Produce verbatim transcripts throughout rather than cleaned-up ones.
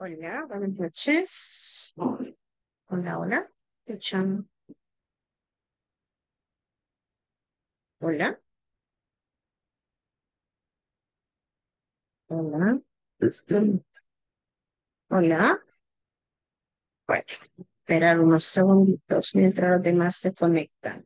Hola, buenas noches. Hola, hola. Escuchan. Hola, hola. Hola. Bueno, esperar unos segunditos mientras los demás se conectan.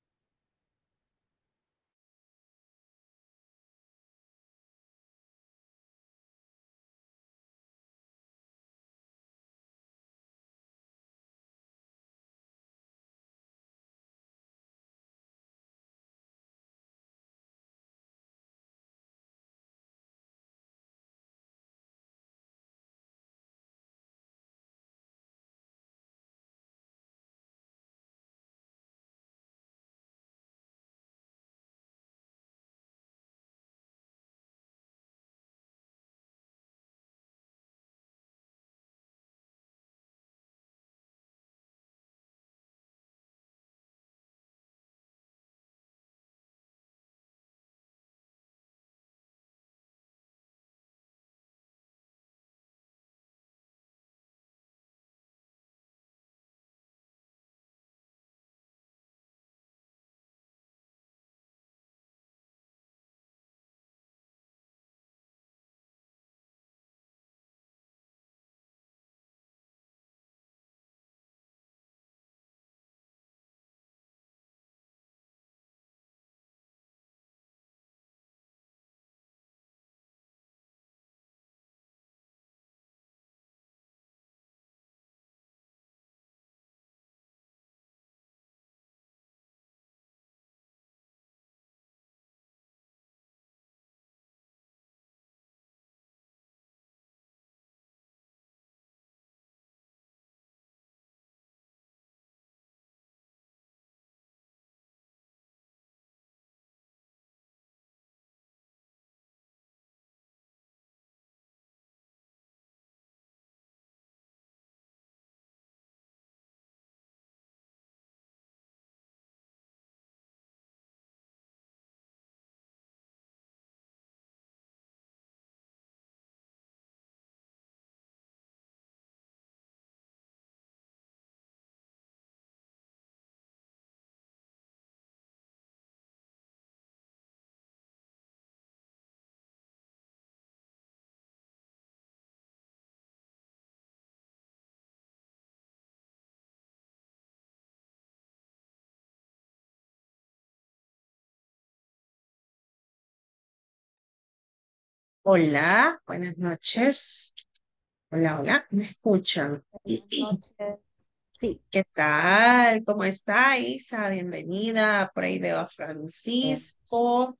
Hola, buenas noches. Hola, hola. ¿Me escuchan? Buenas noches. Sí, ¿Qué tal? ¿Cómo está Isa? Bienvenida. Por ahí veo a bien. Francisco,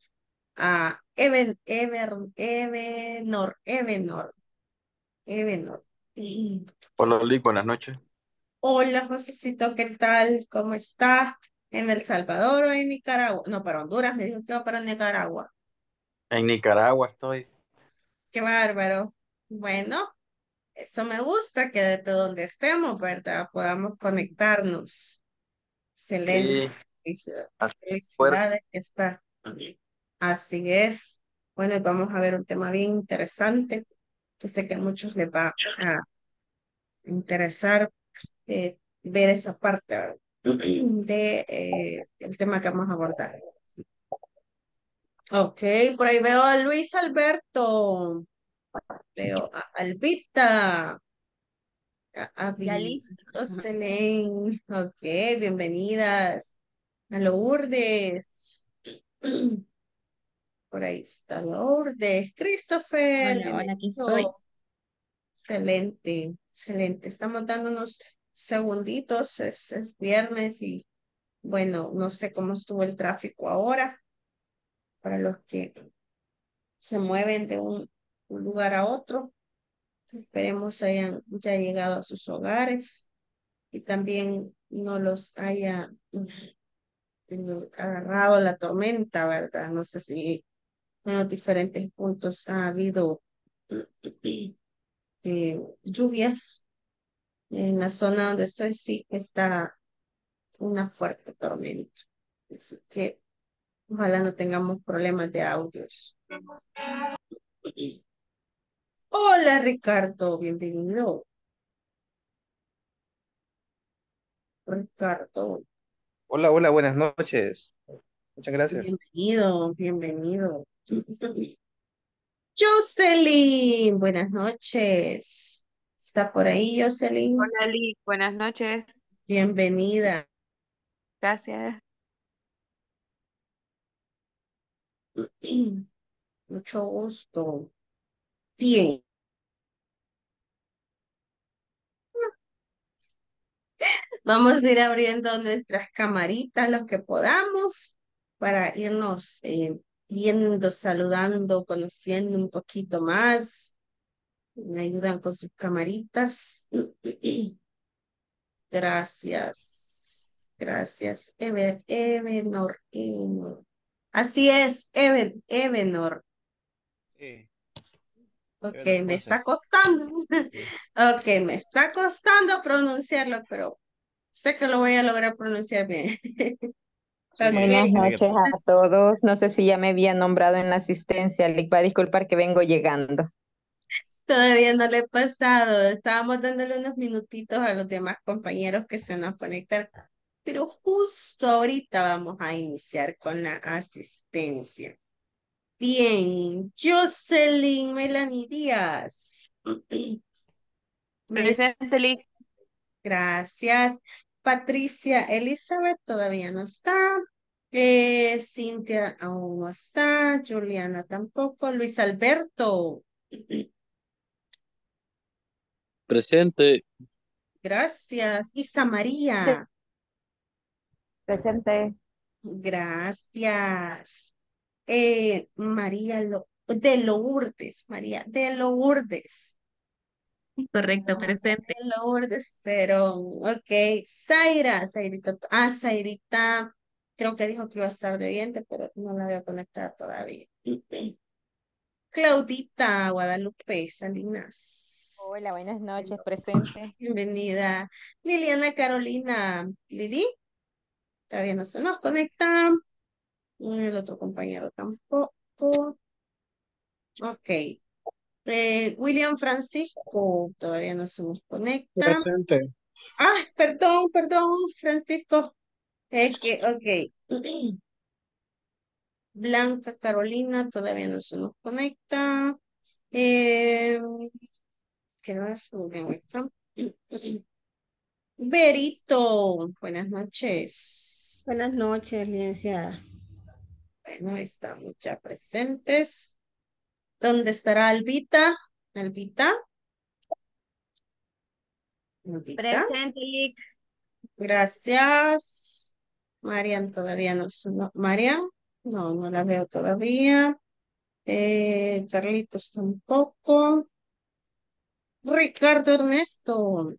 a Even, Ever, Evenor, Evenor, Evenor. Hola, Lick, buenas noches. Hola, Josecito, ¿qué tal? ¿Cómo está? ¿En El Salvador o en Nicaragua? No, para Honduras, me dijo que iba para Nicaragua. En Nicaragua estoy. Qué bárbaro. Bueno, eso me gusta, que desde donde estemos, ¿verdad? Podamos conectarnos. Excelente. Sí, Felicidades, así fuerte. felicidades que está. Así es. Bueno, y vamos a ver un tema bien interesante. Yo sé que a muchos les va a interesar eh, ver esa parte, ¿verdad? de eh, el tema que vamos a abordar. Ok, por ahí veo a Luis Alberto, veo a Albita, a, a Ya listo. Vito Selén. Ok, bienvenidas a Lourdes. Por ahí está Lourdes. Christopher, Hola, hola, aquí estoy. bienvenido. Excelente, excelente. Estamos dando unos segunditos, es, es viernes y bueno, no sé cómo estuvo el tráfico ahora para los que se mueven de un, un lugar a otro. Esperemos hayan ya llegado a sus hogares y también no los haya mm, agarrado la tormenta, ¿verdad? No sé si en los diferentes puntos ha habido eh, lluvias. En la zona donde estoy sí está una fuerte tormenta. Así que ojalá no tengamos problemas de audios. Hola Ricardo, bienvenido. Ricardo, Hola, hola, buenas noches. Muchas gracias. bienvenido, bienvenido. Jocelyn, buenas noches. ¿Está por ahí, Jocelyn? Hola, Lick, buenas noches. Bienvenida. Gracias. Mucho gusto. Bien, vamos a ir abriendo nuestras camaritas, los que podamos, para irnos eh, viendo, saludando, conociendo un poquito más. Me ayudan con sus camaritas. Gracias. Gracias. Ever, Evenor, Evenor. Así es, Even, Evenor. Sí, Ok, Ebenor me Ponce. está costando. Sí. Ok, me está costando pronunciarlo, pero sé que lo voy a lograr pronunciar bien. Sí, Buenas Ok, tiene que noches tratar. a todos. No sé si ya me había nombrado en la asistencia. Lick, va a disculpar que vengo llegando. todavía no le he pasado. Estábamos dándole unos minutitos a los demás compañeros que se nos conectan, pero justo ahorita vamos a iniciar con la asistencia. Bien, Jocelyn Melanie Díaz. Me- Presente, Lick. Gracias. Patricia Elizabeth todavía no está. Eh, Cintia aún no está. Juliana tampoco. Luis Alberto. Presente. Gracias. Isa María. Presente. Gracias. Eh, María Lo- de Lourdes. María de Lourdes. Correcto, presente. Lourdes Cero. Ok. Zaira. Zairita. Ah, Zairita. Creo que dijo que iba a estar de oyente, pero no la voy a conectar todavía. Claudita Guadalupe Salinas. Hola, buenas noches, presente. Bienvenida. Liliana Carolina. Lili. Todavía no se nos conecta. El otro compañero tampoco. Ok. Eh, William Francisco. Todavía no se nos conecta. Presente. Ah, perdón, perdón, Francisco. Es que, ok. Blanca Carolina todavía no se nos conecta. Eh, ¿qué más? Berito, buenas noches. Buenas noches, licenciada. Bueno, estamos ya presentes. ¿Dónde estará Albita? Albita, Albita. Presente, Lick. Gracias. Marian todavía no, se- no. Marian, no, no la veo todavía. Eh, Carlitos tampoco. Ricardo Ernesto.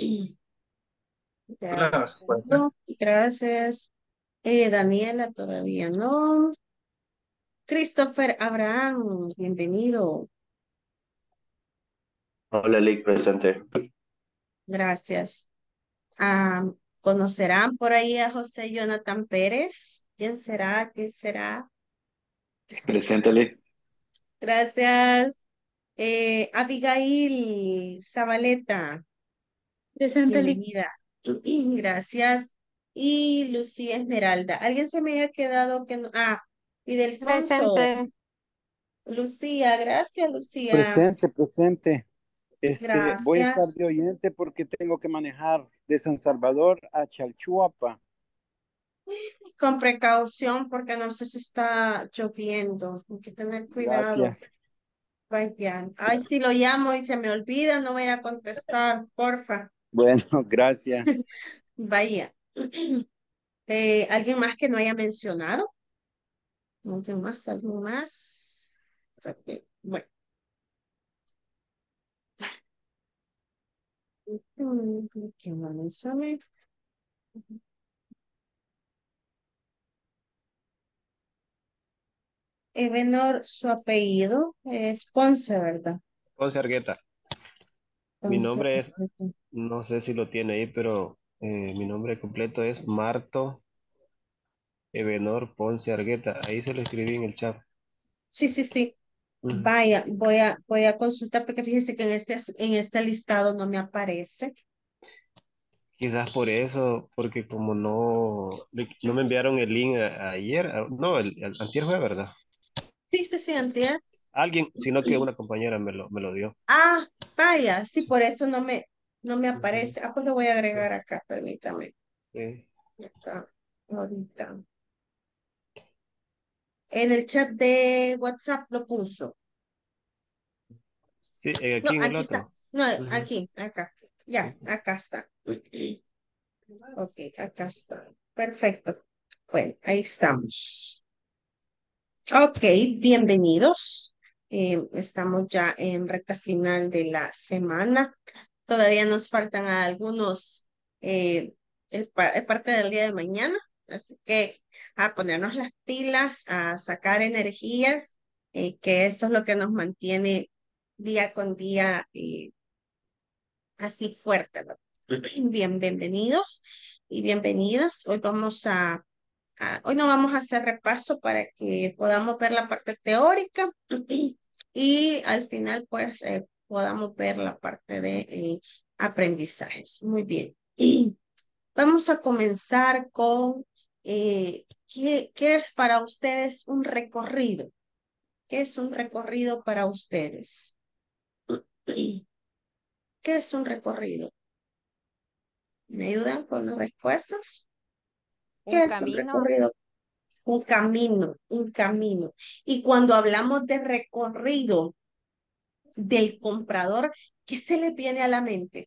Hola, Veamos. buenas noches. No, gracias. Eh, Daniela todavía no. Christopher Abraham, bienvenido. Hola, Lick, presente. Gracias. Ah, ¿conocerán por ahí a José Jonathan Pérez? ¿Quién será? ¿Quién será? Presente, Lick. Gracias. Eh, Abigail Zabaleta, Presente, Lick. bienvenida. Gracias. Y Lucía Esmeralda. ¿Alguien se me haya quedado que no? Ah, y Delfonso. Presente. Lucía, gracias, Lucía. Presente, presente. Este, voy a estar Gracias. de oyente porque tengo que manejar de San Salvador a Chalchuapa. Con precaución porque no sé si está lloviendo. Hay que tener cuidado. Gracias. Vaya. Ay, si lo llamo y se me olvida, no voy a contestar, porfa. Bueno, gracias. Vaya. Eh, ¿alguien más que no haya mencionado? ¿Alguien más? ¿Alguien más? Ok, bueno. Mm, ¿qué más mencioné? Evenor, su apellido es Ponce, ¿verdad? Ponce Argueta. Mi Ponce. nombre es, no sé si lo tiene ahí, pero eh, mi nombre completo es Marto Ebenor Ponce Argueta. Ahí se lo escribí en el chat. Sí, sí, sí. Ujú. Vaya, voy a, voy a consultar porque fíjese que en este, en este listado no me aparece. Quizás por eso, porque como no, le- no me enviaron el link a- ayer, a- no, el, el antier fue, ¿verdad? Sí, sí, sí, antier. Alguien, sino que una compañera me lo, me lo dio. Ah, vaya, sí, por eso no me, no me Ujú. aparece. Ah, pues lo voy a agregar acá, permítame. Sí. Acá, ahorita. En el chat de WhatsApp lo puso. Sí, eh, No, aquí en el aquí está. otro. No, Ujú. aquí, acá. Ya, acá está. Ok, acá está. Perfecto. Bueno, ahí estamos. Ok, bienvenidos. Eh, estamos ya en recta final de la semana. Todavía nos faltan algunos, eh, el, pa- el parte del día de mañana. Así que a ponernos las pilas, a sacar energías, eh, que eso es lo que nos mantiene día con día eh, así fuerte, ¿verdad? Bien, bienvenidos y bienvenidas. Hoy vamos a Ah, hoy no vamos a hacer repaso para que podamos ver la parte teórica y al final pues eh, podamos ver la parte de eh, aprendizajes. Muy bien. Y vamos a comenzar con eh, ¿qué, qué es para ustedes un recorrido? ¿Qué es un recorrido para ustedes? ¿Qué es un recorrido? ¿Me ayudan con las respuestas? Un ¿Qué es un camino, recorrido? Un camino, un camino. Y cuando hablamos de recorrido del comprador, ¿qué se le viene a la mente?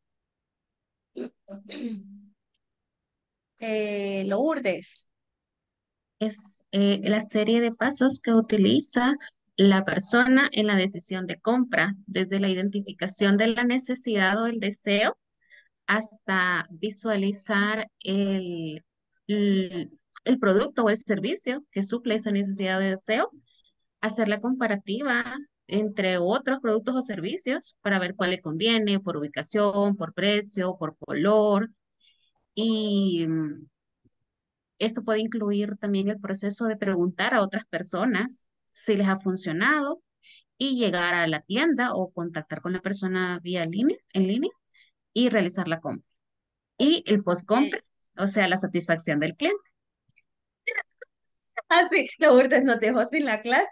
Eh, Lourdes. Es eh, la serie de pasos que utiliza la persona en la decisión de compra, desde la identificación de la necesidad o el deseo hasta visualizar el, el, el producto o el servicio que suple esa necesidad de deseo, hacer la comparativa entre otros productos o servicios para ver cuál le conviene por ubicación, por precio, por color. Y mm, esto puede incluir también el proceso de preguntar a otras personas si les ha funcionado y llegar a la tienda o contactar con la persona vía línea, en línea y realizar la compra. Y el Eh, post-compra, o sea, la satisfacción del cliente. ah, sí, Lourdes nos dejó sin la clase.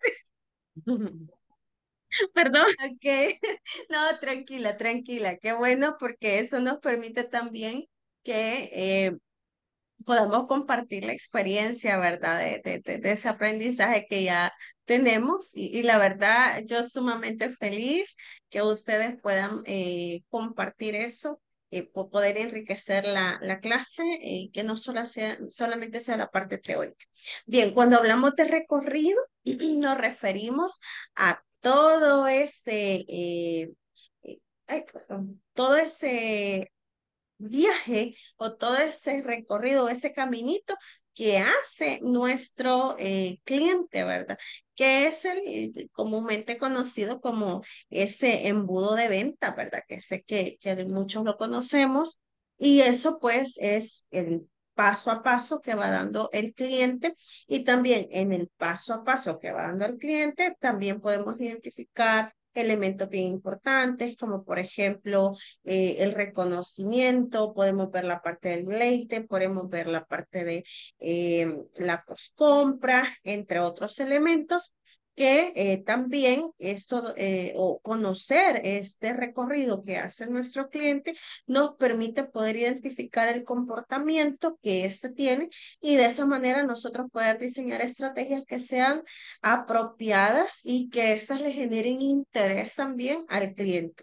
Perdón. Ok, no, tranquila, tranquila, qué bueno porque eso nos permite también que eh, podamos compartir la experiencia, ¿verdad? De, de, de- de ese aprendizaje que ya tenemos y, y la verdad, yo sumamente feliz que ustedes puedan eh, compartir eso. Y poder enriquecer la, la clase y que no solo sea, solamente sea la parte teórica. Bien, cuando hablamos de recorrido, nos referimos a todo ese, eh, eh, ay, perdón, todo ese viaje o todo ese recorrido, ese caminito que hace nuestro eh, cliente, ¿verdad? Que es el eh, comúnmente conocido como ese embudo de venta, ¿verdad? Que sé que, que muchos lo conocemos y eso pues es el paso a paso que va dando el cliente y también en el paso a paso que va dando el cliente también podemos identificar elementos bien importantes como por ejemplo eh, el reconocimiento, podemos ver la parte del deleite, podemos ver la parte de eh, la postcompra, entre otros elementos que eh, también esto eh, o conocer este recorrido que hace nuestro cliente nos permite poder identificar el comportamiento que éste tiene y de esa manera nosotros poder diseñar estrategias que sean apropiadas y que éstas le generen interés también al cliente.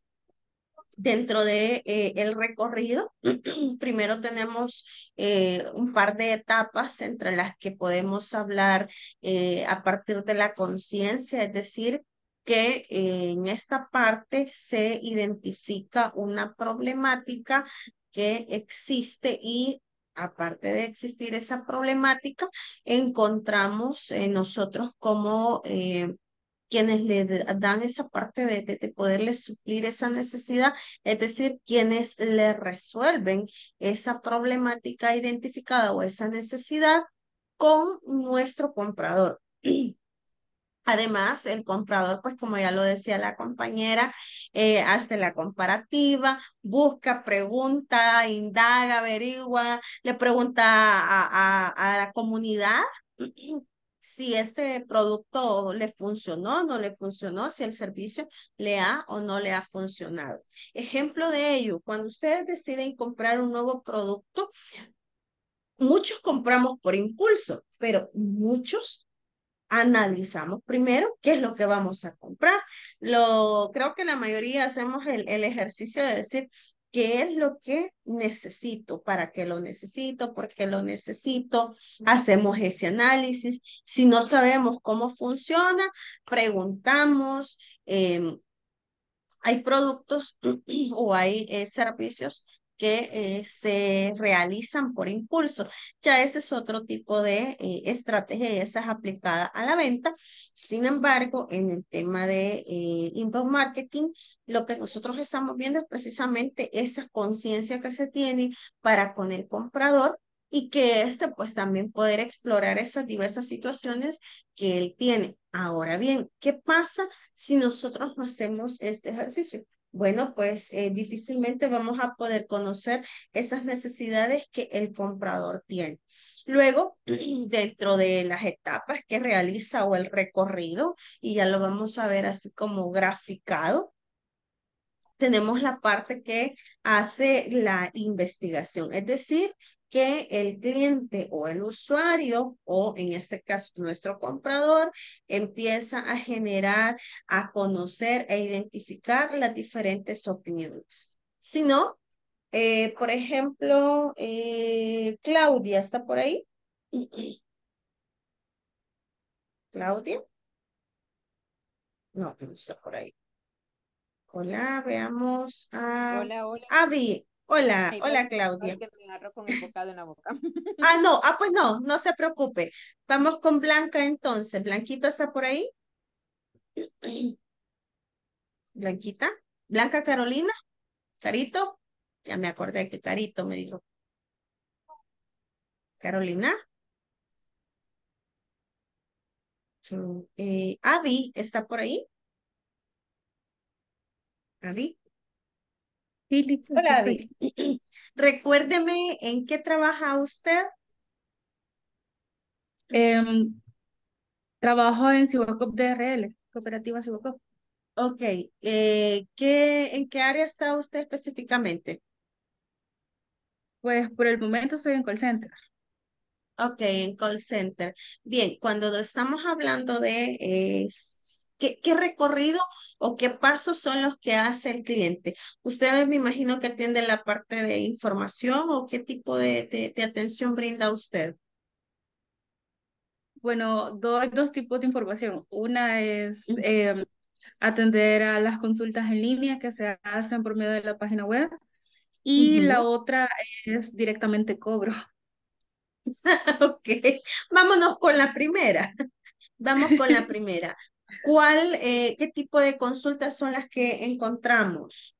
Dentro de eh, el recorrido, primero tenemos eh, un par de etapas entre las que podemos hablar eh, a partir de la conciencia, es decir, que eh, en esta parte se identifica una problemática que existe y aparte de existir esa problemática, encontramos eh, nosotros como eh, quienes le d- dan esa parte de, de, de poderle suplir esa necesidad, es decir, quienes le resuelven esa problemática identificada o esa necesidad con nuestro comprador. Además, el comprador, pues como ya lo decía la compañera, eh, hace la comparativa, busca, pregunta, indaga, averigua, le pregunta a, a- a la comunidad si este producto le funcionó, no le funcionó, si el servicio le ha o no le ha funcionado. Ejemplo de ello, cuando ustedes deciden comprar un nuevo producto, muchos compramos por impulso, pero muchos analizamos primero qué es lo que vamos a comprar. Lo, creo que la mayoría hacemos el, el ejercicio de decir qué es lo que necesito, para qué lo necesito, por qué lo necesito. Hacemos ese análisis. Si no sabemos cómo funciona, preguntamos. em, Hay productos o hay eh, servicios que eh, se realizan por impulso. Ya ese es otro tipo de eh, estrategia y esa es aplicada a la venta. Sin embargo, en el tema de eh, inbound marketing, lo que nosotros estamos viendo es precisamente esa conciencia que se tiene para con el comprador y que éste pues también poder explorar esas diversas situaciones que él tiene. Ahora bien, ¿qué pasa si nosotros no hacemos este ejercicio? Bueno, pues eh, difícilmente vamos a poder conocer esas necesidades que el comprador tiene. Luego, dentro de las etapas que realiza o el recorrido, y ya lo vamos a ver así como graficado, tenemos la parte que hace la investigación, es decir, que el cliente o el usuario, o en este caso nuestro comprador, empieza a generar, a conocer e identificar las diferentes opiniones. Si no, eh, por ejemplo, eh, Claudia, ¿está por ahí? Claudia, no, no está por ahí. Hola, veamos a Hola, hola. Avi. Hola, Ay, hola perdón, Claudia. porque me agarró con el bocado en la boca. Ah, no, ah, pues no, no se preocupe. Vamos con Blanca entonces. ¿Blanquita está por ahí? Blanquita. Blanca Carolina. Carito. Ya me acordé que Carito me dijo. Carolina. Mm, eh, Avi, ¿está por ahí? Avi. Sí, listo, aquí Hola, Avi. estoy. Recuérdeme en qué trabaja usted. Em, trabajo en Cibocop D R L, Cooperativa Cibocop. Ok, eh, ¿qué, en qué área está usted específicamente? Pues por el momento estoy en call center. Ok, en call center. Bien, cuando estamos hablando de eh, s- ¿qué, qué recorrido o qué pasos son los que hace el cliente? Ustedes me imagino que atienden la parte de información o qué tipo de, de- de atención brinda usted. Bueno, doy dos tipos de información. Una es em, atender a las consultas en línea que se hacen por medio de la página web y la Ujú. otra es directamente cobro. Ok, vámonos con la primera. Vamos con la primera. ¿Cuál, eh, qué tipo de consultas son las que encontramos?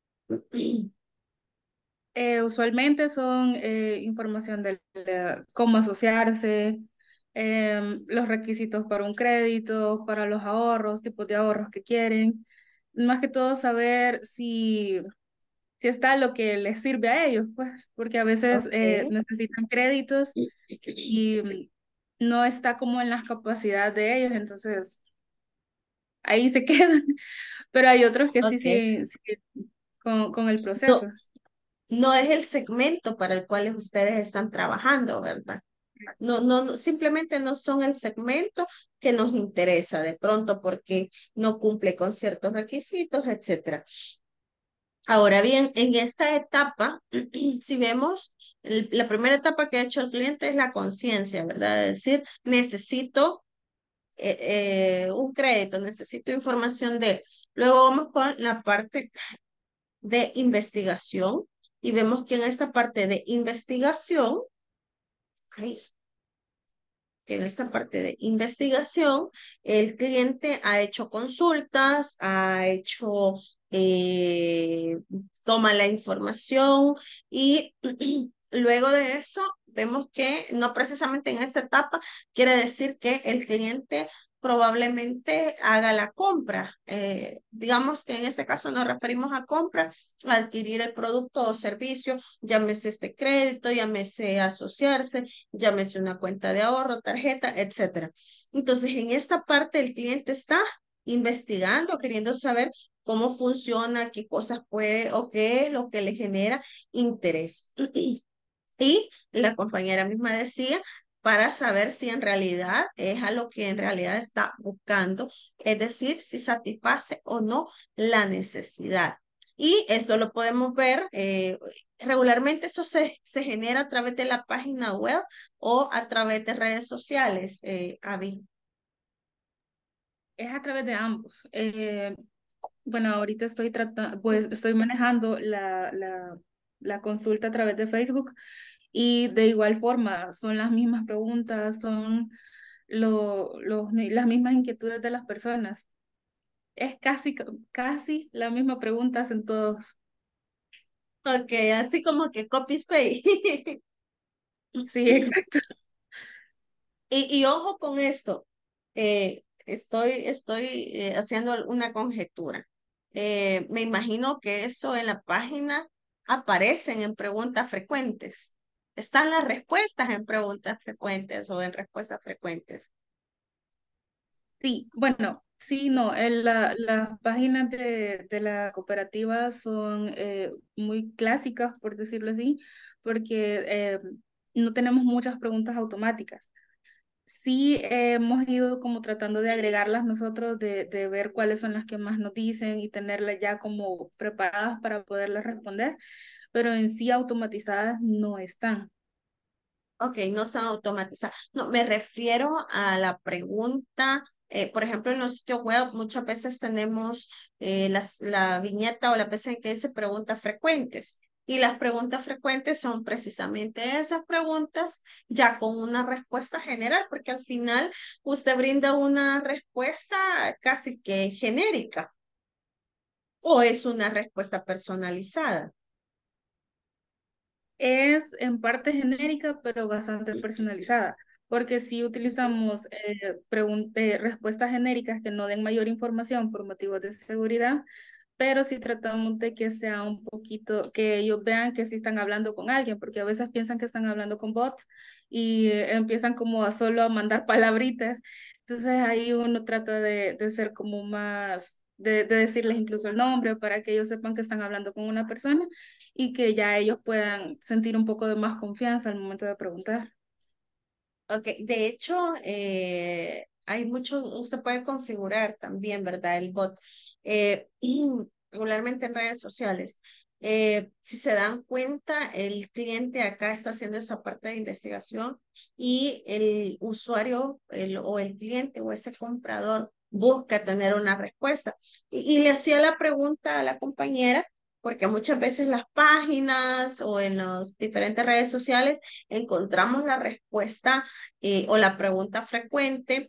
Eh, usualmente son eh, información de, de cómo asociarse, em, los requisitos para un crédito, para los ahorros, tipos de ahorros que quieren. Más que todo saber si, si está lo que les sirve a ellos, pues, porque a veces eh, Ok. necesitan créditos y mm, no está como en las capacidades de ellos, entonces ahí se quedan. Pero hay otros que sí, Ok. sí, sí, con, con el No, proceso. no es el segmento para el cual ustedes están trabajando, ¿verdad? No, no, no, simplemente no son el segmento que nos interesa de pronto porque no cumple con ciertos requisitos, etcétera. Ahora bien, en esta etapa, si vemos, el- la primera etapa que ha hecho el cliente es la conciencia, ¿verdad? Es decir, necesito eh, eh, un crédito, necesito información de. Luego vamos con la parte de investigación y vemos que en esta parte de investigación, ay, que en esta parte de investigación, el cliente ha hecho consultas, ha hecho, eh, toma la información y luego de eso vemos que no precisamente en esta etapa quiere decir que el cliente probablemente haga la compra. Eh, digamos que en este caso nos referimos a compra, a adquirir el producto o servicio, llámese este crédito, llámese asociarse, llámese una cuenta de ahorro, tarjeta, etcétera. Entonces, en esta parte el cliente está investigando, queriendo saber cómo funciona, qué cosas puede o qué es lo que le genera interés. Y la compañera misma decía, para saber si en realidad es a lo que en realidad está buscando, es decir, si satisface o no la necesidad. Y esto lo podemos ver, eh, regularmente eso se, se genera a través de la página web o a través de redes sociales, eh, Abby. Es a través de ambos. Eh, bueno, ahorita estoy tratando, pues estoy manejando la, la, la consulta a través de Facebook y de igual forma son las mismas preguntas, son lo, los- las mismas inquietudes de las personas. Es casi, casi la misma preguntas en todos. Ok, así como que copy-paste. Sí, exacto. Y, y ojo con esto, eh, estoy, estoy eh, haciendo una conjetura. Eh, me imagino que eso en la página aparecen en preguntas frecuentes. Están las respuestas en preguntas frecuentes o en respuestas frecuentes. Sí, bueno, sí, no, el- la, las páginas de, de la cooperativa son eh, muy clásicas, por decirlo así, porque eh, no tenemos muchas preguntas automáticas. Sí, eh, hemos ido como tratando de agregarlas nosotros, de, de ver cuáles son las que más nos dicen y tenerlas ya como preparadas para poderlas responder, pero en sí automatizadas no están. Ok, no están automatizadas. No, me refiero a la pregunta, eh, por ejemplo, en los sitios web muchas veces tenemos eh, las, la viñeta o la P C que dice preguntas frecuentes. Y las preguntas frecuentes son precisamente esas preguntas ya con una respuesta general, porque al final usted brinda una respuesta casi que genérica o es una respuesta personalizada. Es en parte genérica, pero bastante personalizada, porque si utilizamos eh, pregun- eh, respuestas genéricas que no den mayor información por motivos de seguridad, pero si tratamos de que sea un poquito, que ellos vean que sí están hablando con alguien, porque a veces piensan que están hablando con bots y eh, empiezan como a solo a mandar palabritas. Entonces ahí uno trata de, de ser como más, de, de decirles incluso el nombre para que ellos sepan que están hablando con una persona y que ya ellos puedan sentir un poco de más confianza al momento de preguntar. Ok, de hecho, eh, hay mucho, usted puede configurar también, ¿verdad? El bot, eh, y regularmente en redes sociales. Eh, si se dan cuenta, el cliente acá está haciendo esa parte de investigación y el usuario el, o el cliente o ese comprador busca tener una respuesta. Y, y le hacía la pregunta a la compañera, porque muchas veces las páginas o en las diferentes redes sociales encontramos la respuesta eh, o la pregunta frecuente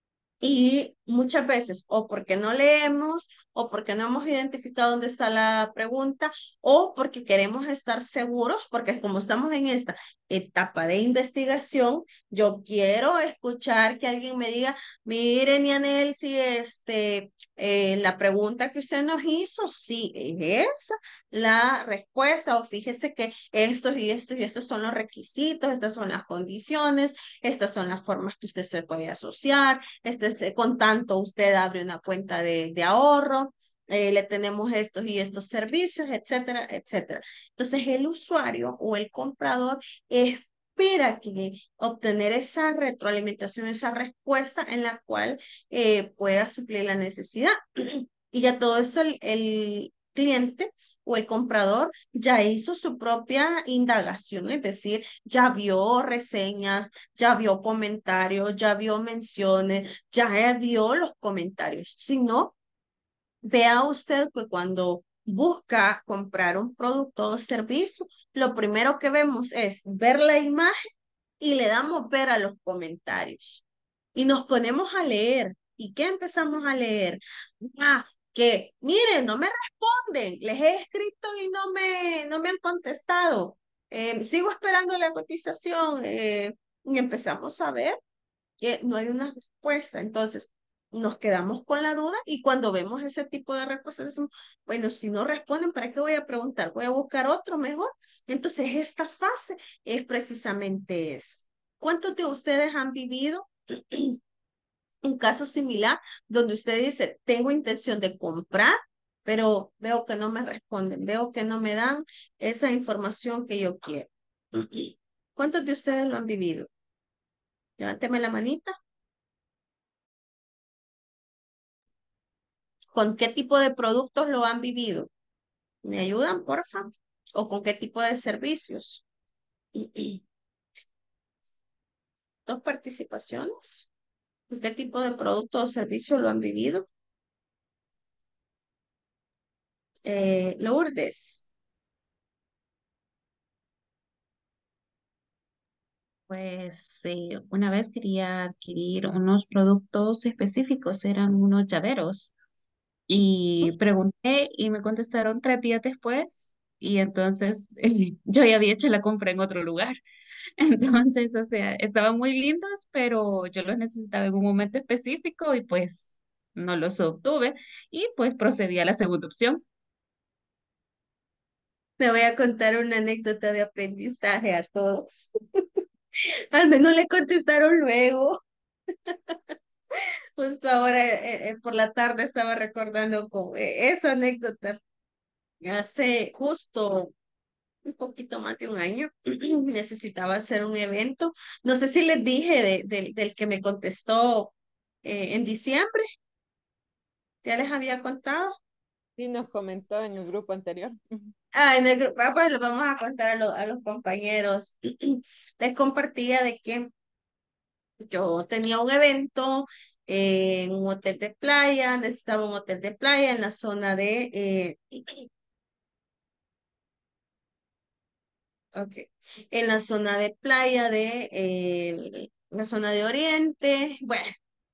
y muchas veces o porque no leemos o porque no hemos identificado dónde está la pregunta o porque queremos estar seguros, porque como estamos en esta etapa de investigación, yo quiero escuchar que alguien me diga, miren, Yanel, si este, eh, la pregunta que usted nos hizo, sí, es esa la respuesta o fíjese que estos y estos y estos son los requisitos, estas son las condiciones, estas son las formas que usted se puede asociar, este es, eh, con tanto usted abre una cuenta de, de ahorro, eh, le tenemos estos y estos servicios, etcétera, etcétera. Entonces el usuario o el comprador espera que obtener esa retroalimentación, esa respuesta en la cual eh, pueda suplir la necesidad. Y ya todo esto el, el cliente o el comprador ya hizo su propia indagación, es decir, ya vio reseñas, ya vio comentarios, ya vio menciones, ya vio los comentarios. Si no, vea usted que cuando busca comprar un producto o servicio, lo primero que vemos es ver la imagen y le damos ver a los comentarios. Y nos ponemos a leer. ¿Y qué empezamos a leer? Ah, que, miren, no me responden. Les he escrito y no me, no me han contestado. Eh, sigo esperando la cotización. Eh, y empezamos a ver que no hay una respuesta. Entonces, nos quedamos con la duda y cuando vemos ese tipo de respuestas decimos, bueno, si no responden, ¿para qué voy a preguntar? Voy a buscar otro mejor. Entonces, esta fase es precisamente esa. ¿Cuántos de ustedes han vivido un caso similar donde usted dice, tengo intención de comprar, pero veo que no me responden, veo que no me dan esa información que yo quiero? ¿Cuántos de ustedes lo han vivido? Levánteme la manita. ¿Con qué tipo de productos lo han vivido? ¿Me ayudan, porfa? ¿O con qué tipo de servicios? Dos participaciones. ¿Con qué tipo de producto o servicio lo han vivido? Eh, Lourdes. Pues eh, una vez quería adquirir unos productos específicos, eran unos llaveros, y pregunté y me contestaron tres días después y entonces eh, yo ya había hecho la compra en otro lugar. Entonces, o sea, estaban muy lindos, pero yo los necesitaba en un momento específico y pues no los obtuve y pues procedí a la segunda opción. Le voy a contar una anécdota de aprendizaje a todos. Al menos le contestaron luego. Justo ahora eh, eh, por la tarde estaba recordando con eh, esa anécdota. Hace justo un poquito más de un año necesitaba hacer un evento. No sé si les dije de- del del que me contestó eh, en diciembre. ¿Ya les había contado? Sí, nos comentó en el grupo anterior. Ah, en el grupo, ah, pues lo vamos a contar a, lo- a los compañeros. Les compartía de que yo tenía un evento eh, en un hotel de playa, necesitaba un hotel de playa en la zona de, eh, ok, en la zona de playa de, eh, la zona de Oriente. Bueno,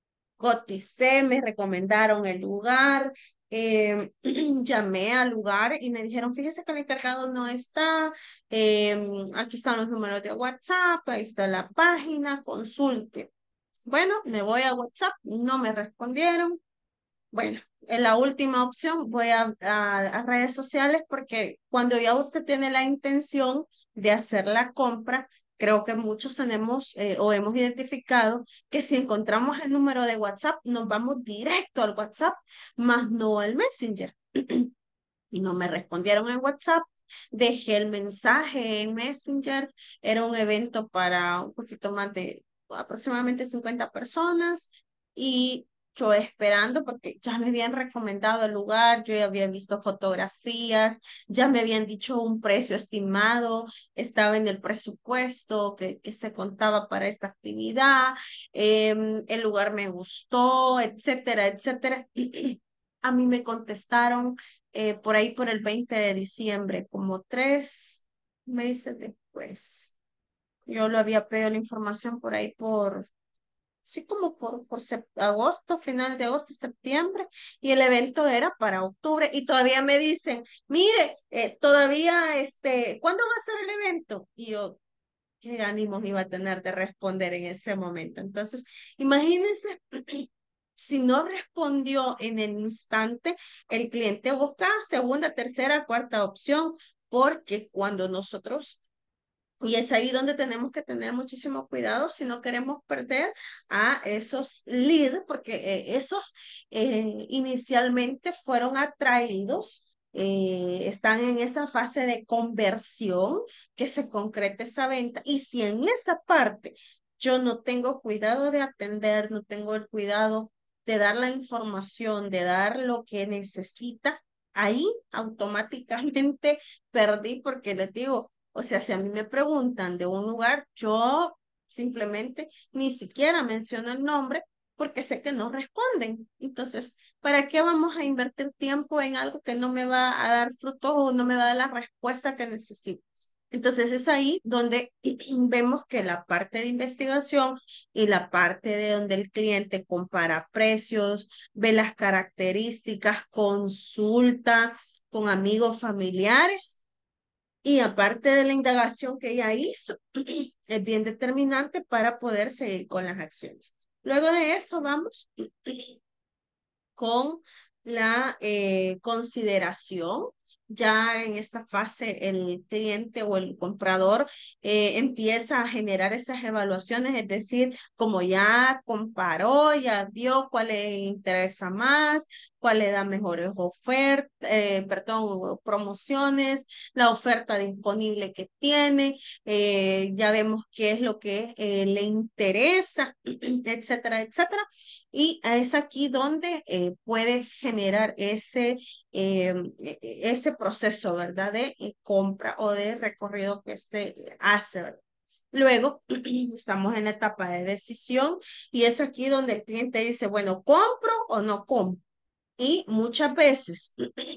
coticé, me recomendaron el lugar, eh, llamé al lugar y me dijeron, fíjese que el encargado no está, eh, aquí están los números de WhatsApp, ahí está la página, consulte. Bueno, me voy a WhatsApp, no me respondieron. Bueno, en la última opción voy a, a, a redes sociales porque cuando ya usted tiene la intención de hacer la compra, creo que muchos tenemos eh, o hemos identificado que si encontramos el número de WhatsApp, nos vamos directo al WhatsApp, más no al Messenger. Y no me respondieron en WhatsApp. Dejé el mensaje en Messenger. Era un evento para un poquito más de aproximadamente cincuenta personas y yo esperando porque ya me habían recomendado el lugar, yo ya había visto fotografías, ya me habían dicho un precio estimado, estaba en el presupuesto que, que se contaba para esta actividad, em, el lugar me gustó, etcétera, etcétera. A mí me contestaron eh, por ahí por el veinte de diciembre, como tres meses después. Yo lo había pedido la información por ahí por, sí, como por, por sep- agosto, final de agosto, septiembre, y el evento era para octubre, y todavía me dicen, mire, eh, todavía, este, ¿cuándo va a ser el evento? Y yo, ¿qué ánimos iba a tener de responder en ese momento? Entonces, imagínense, si no respondió en el instante, el cliente busca segunda, tercera, cuarta opción, porque cuando nosotros, y es ahí donde tenemos que tener muchísimo cuidado si no queremos perder a esos leads, porque eh, esos eh, inicialmente fueron atraídos, eh, están en esa fase de conversión, que se concrete esa venta. Y si en esa parte yo no tengo cuidado de atender, no tengo el cuidado de dar la información, de dar lo que necesita, ahí automáticamente perdí porque les digo, o sea, si a mí me preguntan de un lugar, yo simplemente ni siquiera menciono el nombre porque sé que no responden. Entonces, ¿para qué vamos a invertir tiempo en algo que no me va a dar frutos o no me da la respuesta que necesito? Entonces es ahí donde vemos que la parte de investigación y la parte de donde el cliente compara precios, ve las características, consulta con amigos familiares y aparte de la indagación que ella hizo, es bien determinante para poder seguir con las acciones. Luego de eso, vamos con la eh, consideración. Ya en esta fase el cliente o el comprador eh, empieza a generar esas evaluaciones, es decir, como ya comparó, ya vio cuál le interesa más, cuál le da mejores ofertas, eh, perdón, promociones, la oferta disponible que tiene, eh, ya vemos qué es lo que eh, le interesa, etcétera, etcétera. Y es aquí donde eh, puede generar ese, eh, e- e- ese proceso, ¿verdad? De eh, compra o de recorrido que este hace, ¿verdad? Luego estamos en la etapa de decisión y es aquí donde el cliente dice, bueno, ¿compro o no compro? Y muchas veces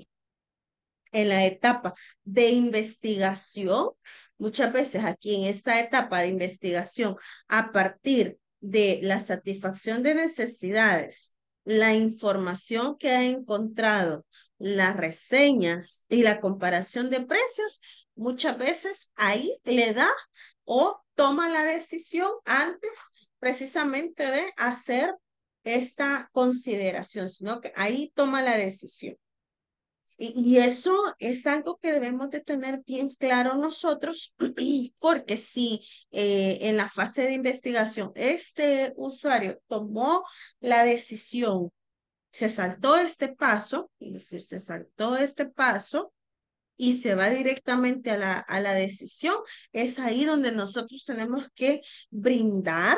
en la etapa de investigación, muchas veces aquí en esta etapa de investigación, a partir de la satisfacción de necesidades, la información que ha encontrado, las reseñas y la comparación de precios, muchas veces ahí le da o toma la decisión antes precisamente de hacer esta consideración, sino que ahí toma la decisión. Y, y eso es algo que debemos de tener bien claro nosotros, porque si eh, en la fase de investigación este usuario tomó la decisión, se saltó este paso, es decir, se saltó este paso y se va directamente a la, a la decisión, es ahí donde nosotros tenemos que brindar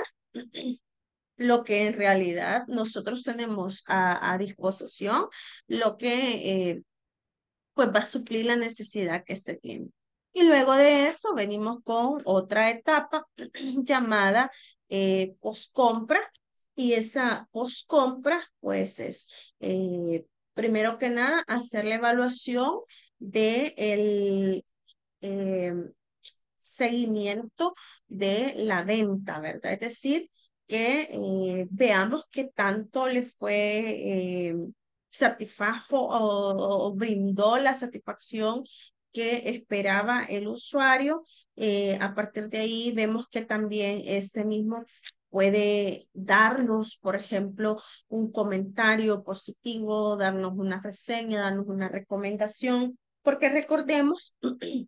lo que en realidad nosotros tenemos a, a disposición, lo que... eh, pues va a suplir la necesidad que éste tiene. Y luego de eso venimos con otra etapa llamada eh, postcompra. Y esa postcompra, pues es, eh, primero que nada, hacer la evaluación de el eh, seguimiento de la venta, ¿verdad? Es decir, que eh, veamos qué tanto le fue eh, satisfajo o, o brindó la satisfacción que esperaba el usuario. Eh, a partir de ahí vemos que también este mismo puede darnos, por ejemplo, un comentario positivo, darnos una reseña, darnos una recomendación, porque recordemos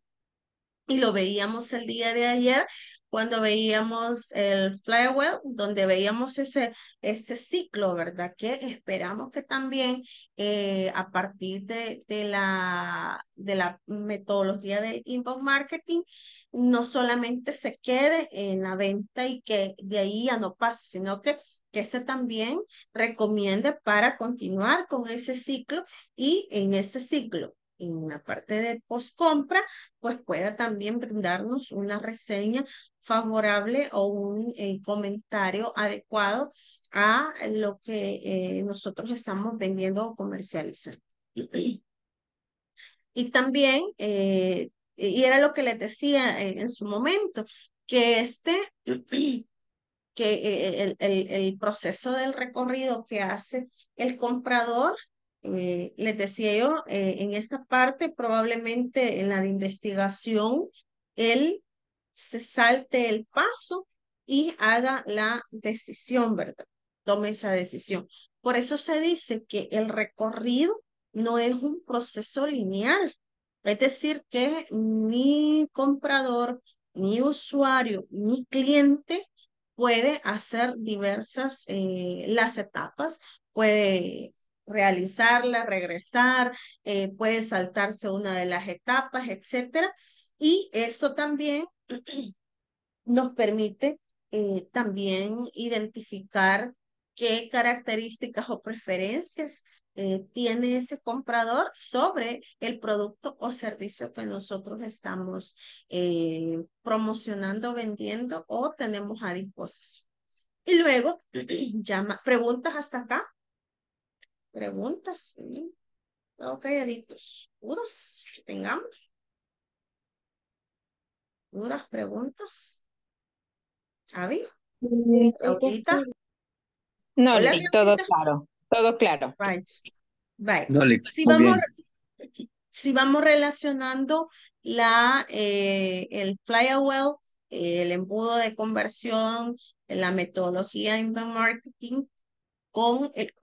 y lo veíamos el día de ayer cuando veíamos el flywheel, donde veíamos ese, ese ciclo, ¿verdad? Que esperamos que también eh, a partir de, de, la, de la metodología del inbound marketing, no solamente se quede en la venta y que de ahí ya no pase, sino que, que se también recomiende para continuar con ese ciclo y en ese ciclo, en la parte de post-compra, pues pueda también brindarnos una reseña favorable o un eh, comentario adecuado a lo que eh, nosotros estamos vendiendo o comercializando. Y también, eh, y era lo que les decía en, en su momento, que este, que eh, el, el, el proceso del recorrido que hace el comprador, eh, les decía yo, eh, en esta parte, probablemente en la de investigación, él se salte el paso y haga la decisión, ¿verdad? Tome esa decisión. Por eso se dice que el recorrido no es un proceso lineal. Es decir, que ni comprador, ni usuario, ni cliente puede hacer diversas eh, las etapas, puede realizarla, regresar, eh, puede saltarse una de las etapas, etcétera. Y esto también nos permite eh, también identificar qué características o preferencias eh, tiene ese comprador sobre el producto o servicio que nosotros estamos eh, promocionando, vendiendo o tenemos a disposición. Y luego, llama, preguntas hasta acá. Preguntas. ¿Sí? Ok, calladitos. ¿Dudas que tengamos? ¿Dudas, preguntas? ¿Avi? Mm, creo que ¿Claudita? sí. No, Hola, Lick, todo Claudita. claro, todo claro. Vaya, vaya. No, Lick, Si muy vamos, bien. si vamos relacionando la, eh, el flywheel, eh, el embudo de conversión, la metodología inbound marketing con el,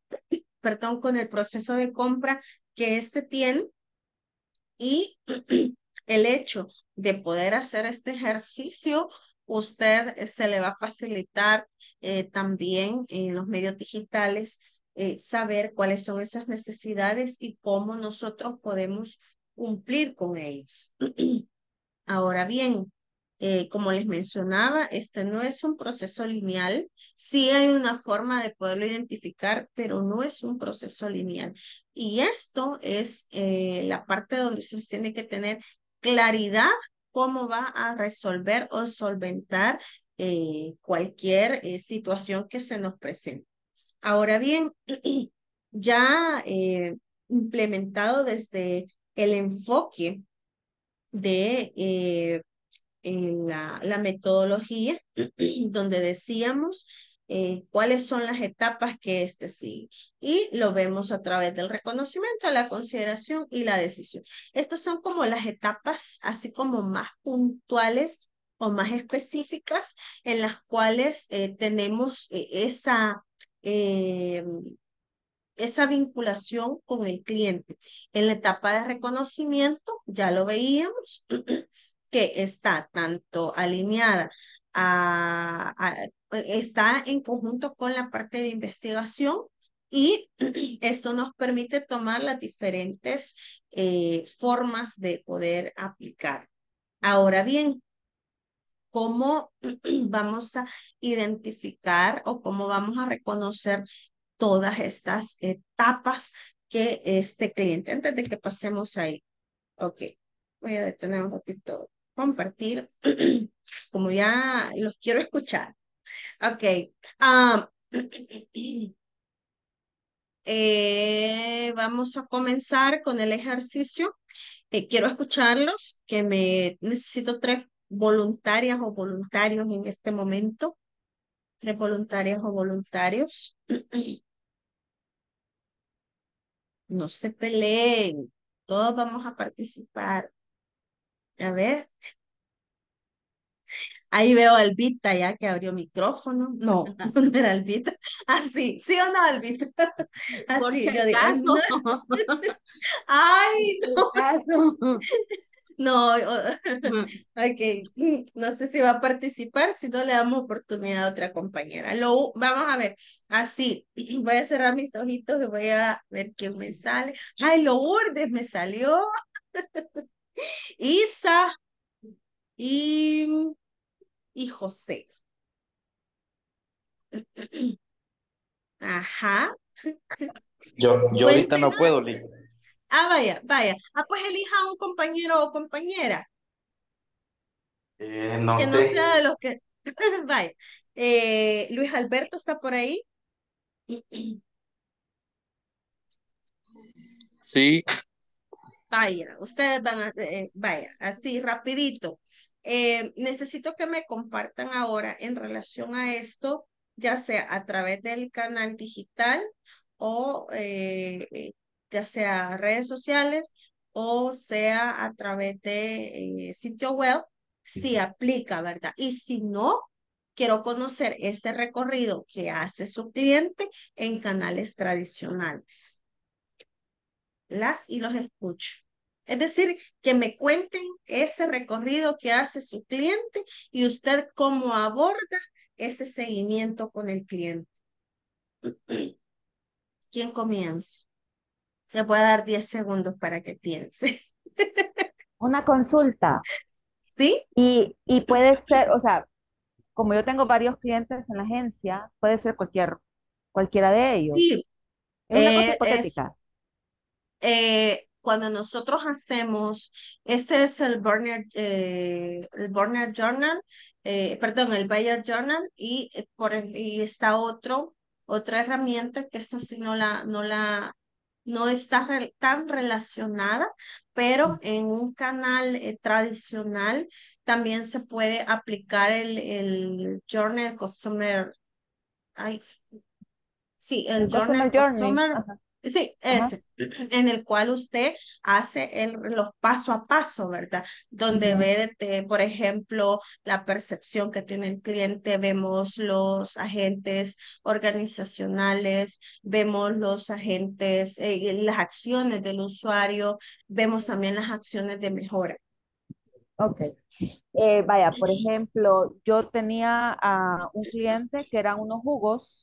perdón, con el proceso de compra que éste tiene y el hecho de poder hacer este ejercicio, usted eh, se le va a facilitar eh, también en los medios digitales eh, saber cuáles son esas necesidades y cómo nosotros podemos cumplir con ellas. Ahora bien, eh, como les mencionaba, este no es un proceso lineal. Sí hay una forma de poderlo identificar, pero no es un proceso lineal. Y esto es eh, la parte donde usted tiene que tener claridad cómo va a resolver o solventar eh, cualquier eh, situación que se nos presente. Ahora bien, ya eh, implementado desde el enfoque de eh, en la, la metodología, donde decíamos eh, cuáles son las etapas que este sigue. Y lo vemos a través del reconocimiento, la consideración y la decisión. Estas son como las etapas, así como más puntuales o más específicas, en las cuales eh, tenemos eh, esa... eh, esa vinculación con el cliente. En la etapa de reconocimiento, ya lo veíamos, que está tanto alineada a, a- está en conjunto con la parte de investigación y esto nos permite tomar las diferentes eh, formas de poder aplicar. Ahora bien, ¿cómo vamos a identificar o cómo vamos a reconocer todas estas etapas que este cliente, antes de que pasemos ahí? Ok, voy a detener un ratito, compartir, como ya los quiero escuchar. Ok, um, eh, vamos a comenzar con el ejercicio. Eh, quiero escucharlos, que me necesito tres voluntarias o voluntarios en este momento. Tres voluntarias o voluntarios. No se peleen, todos vamos a participar. A ver, ahí veo a Albita ya que abrió micrófono. No, no era Albita. Así, ¿sí o no, Albita? Por si Así, yo digo, acaso. no. Ay, Por no. si acaso. No, o- ok, no sé si va a participar, si no le damos oportunidad a otra compañera. Lo, vamos a ver, así, voy a cerrar mis ojitos y voy a ver quién me sale. Ay, Lourdes me salió. Isa y, y José. Ajá. Yo, yo ahorita no Cuéntenos. puedo, Lick. Ah, vaya, vaya. Ah, pues elija un compañero o compañera Eh, no que no sea de sé. los que... Vaya. Eh, Luis Alberto está por ahí. Sí, Vaya, ustedes van a, eh, vaya, así rapidito. Eh, necesito que me compartan ahora en relación a esto, ya sea a través del canal digital o eh, eh, ya sea redes sociales o sea a través de eh, sitio web, si aplica, ¿verdad? Y si no, quiero conocer ese recorrido que hace su cliente en canales tradicionales. Las y los escucho. Es decir, que me cuenten ese recorrido que hace su cliente y usted cómo aborda ese seguimiento con el cliente. ¿Quién comienza? Le voy a dar diez segundos para que piense. Una consulta. ¿Sí? Y, y puede ser, o sea, como yo tengo varios clientes en la agencia, puede ser cualquier, cualquiera de ellos. Sí. Es una cosa Eh, es, hipotética. eh, cuando nosotros hacemos, este es el Burner, eh, el Burner Journal, eh, perdón, el Bayer Journal y, eh, por el- y está otro, otra herramienta que esta sí no la, no la, no está re- tan relacionada, pero en un canal eh, tradicional también se puede aplicar el, el Journal Customer, ay, sí, el El Journal Customer Journey. Customer Ajá. Sí, Ajá. ese, en el cual usted hace el, los paso a paso, ¿verdad? Donde Ujú. ve, de- por ejemplo, la percepción que tiene el cliente, vemos los agentes organizacionales, vemos los agentes, eh, las acciones del usuario, vemos también las acciones de mejora. Ok. Eh, vaya, por ejemplo, yo tenía a un cliente que eran unos jugos,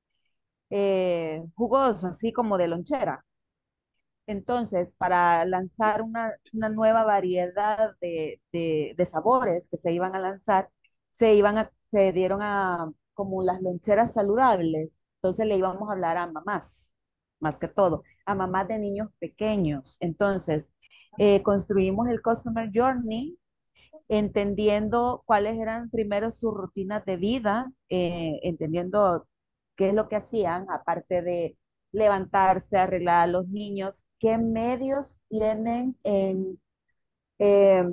eh, jugos así como de lonchera. Entonces, para lanzar una, una nueva variedad de, de- de sabores que se iban a lanzar, se iban a, se dieron a como las loncheras saludables. Entonces le íbamos a hablar a mamás, más que todo, a mamás de niños pequeños. Entonces, eh, construimos el Customer Journey entendiendo cuáles eran primero sus rutinas de vida, eh, entendiendo qué es lo que hacían, aparte de levantarse, arreglar a los niños, qué medios tienen en, eh,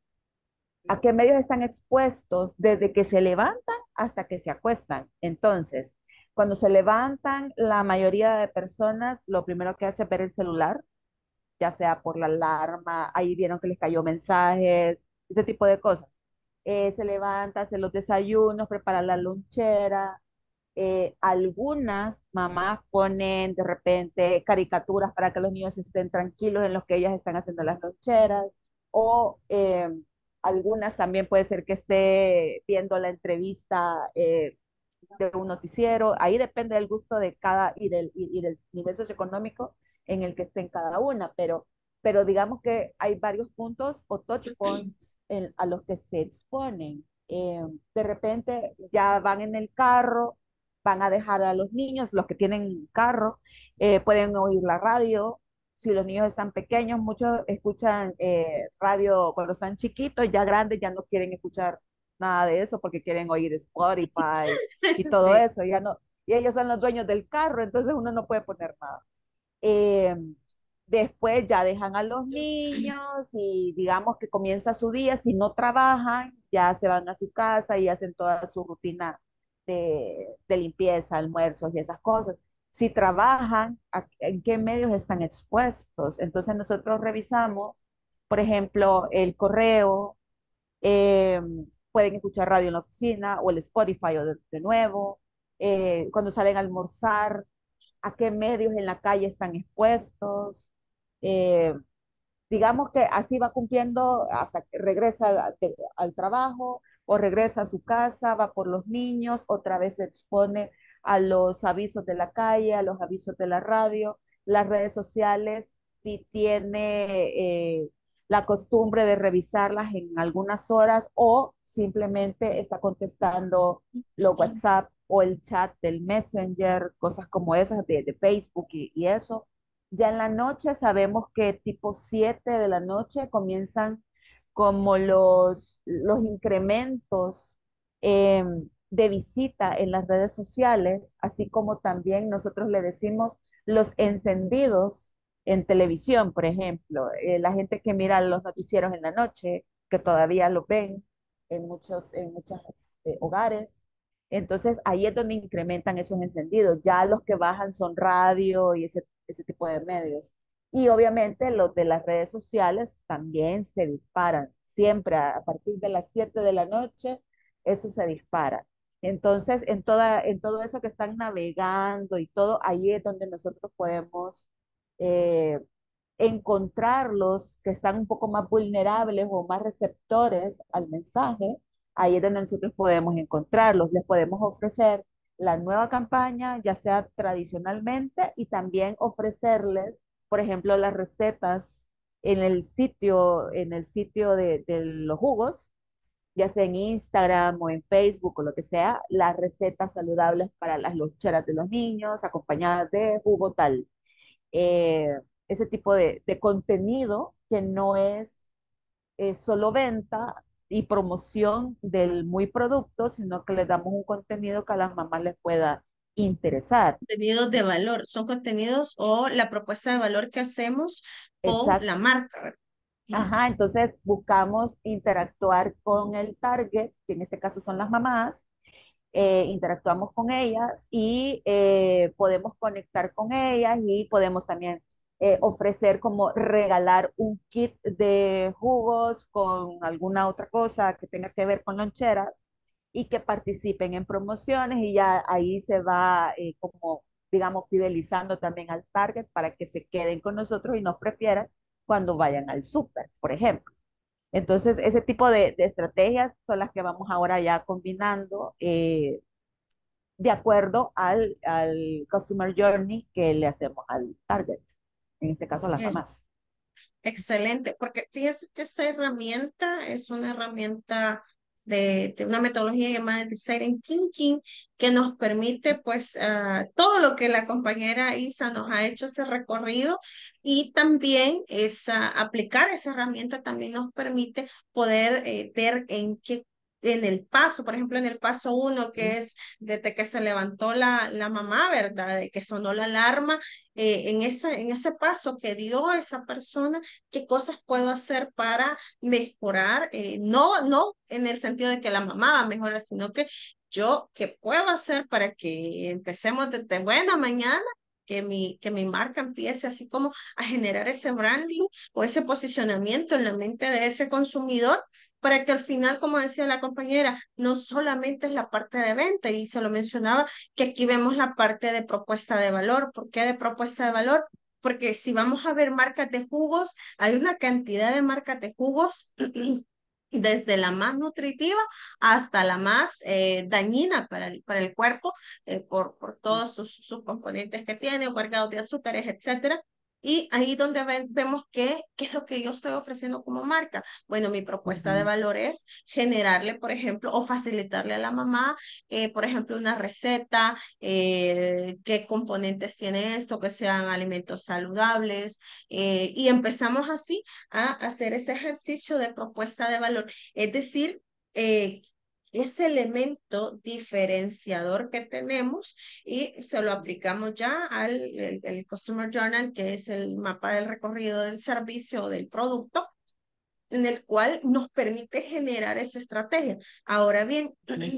a qué medios están expuestos desde que se levantan hasta que se acuestan. Entonces, cuando se levantan, la mayoría de personas lo primero que hace es ver el celular, ya sea por la alarma, ahí vieron que les cayó mensajes, ese tipo de cosas. Eh, se levanta, hace los desayunos, prepara la lonchera. Eh, algunas mamás ponen de repente caricaturas para que los niños estén tranquilos en los que ellas están haciendo las loncheras. O eh, algunas también puede ser que esté viendo la entrevista eh, de un noticiero. Ahí depende del gusto de cada y del, y, y del nivel socioeconómico en el que estén cada una, pero, pero digamos que hay varios puntos o touch points en, a los que se exponen. Eh, de repente ya van en el carro, van a dejar a los niños, los que tienen carro, eh, pueden oír la radio. Si los niños están pequeños, muchos escuchan eh, radio cuando están chiquitos, ya grandes ya no quieren escuchar nada de eso porque quieren oír Spotify y todo Sí. eso, ya no, y ellos son los dueños del carro, entonces uno no puede poner nada. Eh, Después ya dejan a los niños y digamos que comienza su día, si no trabajan, ya se van a su casa y hacen toda su rutina de, de limpieza, almuerzos y esas cosas. Si trabajan, ¿a- ¿en qué medios están expuestos? Entonces nosotros revisamos, por ejemplo, el correo, eh, pueden escuchar radio en la oficina o el Spotify o de, de nuevo, eh, cuando salen a almorzar, a qué medios en la calle están expuestos. eh, digamos que así va cumpliendo hasta que regresa al, al trabajo o regresa a su casa, va por los niños, otra vez se expone a los avisos de la calle, a los avisos de la radio, las redes sociales, si tiene eh, la costumbre de revisarlas en algunas horas o simplemente está contestando los WhatsApp o el chat del Messenger, cosas como esas de, de Facebook y, y eso. Ya en la noche sabemos que tipo siete de la noche comienzan como los, los incrementos eh, de visita en las redes sociales, así como también nosotros le decimos los encendidos en televisión, por ejemplo. Eh, la gente que mira los noticieros en la noche, que todavía lo ven en muchos, en muchos eh, hogares. Entonces ahí es donde incrementan esos encendidos. Ya los que bajan son radio y ese, ese tipo de medios. Y obviamente los de las redes sociales también se disparan. Siempre a, a partir de las siete de la noche, eso se dispara. Entonces, en, toda, en todo eso que están navegando y todo, ahí es donde nosotros podemos eh, encontrarlos que están un poco más vulnerables o más receptores al mensaje, ahí es donde nosotros podemos encontrarlos. Les podemos ofrecer la nueva campaña, ya sea tradicionalmente, y también ofrecerles, por ejemplo, las recetas en el sitio, en el sitio de, de los jugos, ya sea en Instagram o en Facebook o lo que sea, las recetas saludables para las loncheras de los niños, acompañadas de jugo tal eh, ese tipo de, de, contenido que no es eh, solo venta y promoción del muy producto, sino que le damos un contenido que a las mamás les pueda interesar. Contenidos de valor, son contenidos o la propuesta de valor que hacemos con la Exacto. marca, ¿verdad? Ajá, entonces buscamos interactuar con el target, que en este caso son las mamás, eh, interactuamos con ellas y eh, podemos conectar con ellas y podemos también eh, ofrecer como regalar un kit de jugos con alguna otra cosa que tenga que ver con loncheras y que participen en promociones y ya ahí se va eh, como, digamos, fidelizando también al target para que se queden con nosotros y nos prefieran cuando vayan al súper, por ejemplo. Entonces, ese tipo de, de estrategias son las que vamos ahora ya combinando eh, de acuerdo al, al customer journey que le hacemos al target, en este caso a las Eh, mamás. Excelente, porque fíjese que esta herramienta es una herramienta de, de una metodología llamada Design Thinking que nos permite pues ah, todo lo que la compañera Isa nos ha hecho ese recorrido y también esa, aplicar esa herramienta también nos permite poder eh, ver en qué en el paso, por ejemplo, en el paso uno, que es desde que se levantó la, la mamá, ¿verdad? De que sonó la alarma, eh, en esa, en ese paso que dio esa persona, qué cosas puedo hacer para mejorar, eh, no, no en el sentido de que la mamá va a mejorar, sino que yo, ¿qué puedo hacer para que empecemos desde buena mañana? Que mi, que mi marca empiece así como a generar ese branding o ese posicionamiento en la mente de ese consumidor para que al final, como decía la compañera, no solamente es la parte de venta, y se lo mencionaba, que aquí vemos la parte de propuesta de valor. ¿Por qué de propuesta de valor? Porque si vamos a ver marcas de jugos, hay una cantidad de marcas de jugos, desde la más nutritiva hasta la más eh, dañina para el, para el cuerpo, eh, por, por todos sus, sus componentes que tiene, o cargados de azúcares, etcétera. Y ahí donde ven- vemos que, qué es lo que yo estoy ofreciendo como marca. Bueno, mi propuesta de Ujú. valor es generarle, por ejemplo, o facilitarle a la mamá, eh, por ejemplo, una receta, eh, qué componentes tiene esto, que sean alimentos saludables, eh, y empezamos así a hacer ese ejercicio de propuesta de valor. Es decir, eh, ese elemento diferenciador que tenemos y se lo aplicamos ya al el, el Customer Journal, que es el mapa del recorrido del servicio o del producto, en el cual nos permite generar esa estrategia. Ahora bien,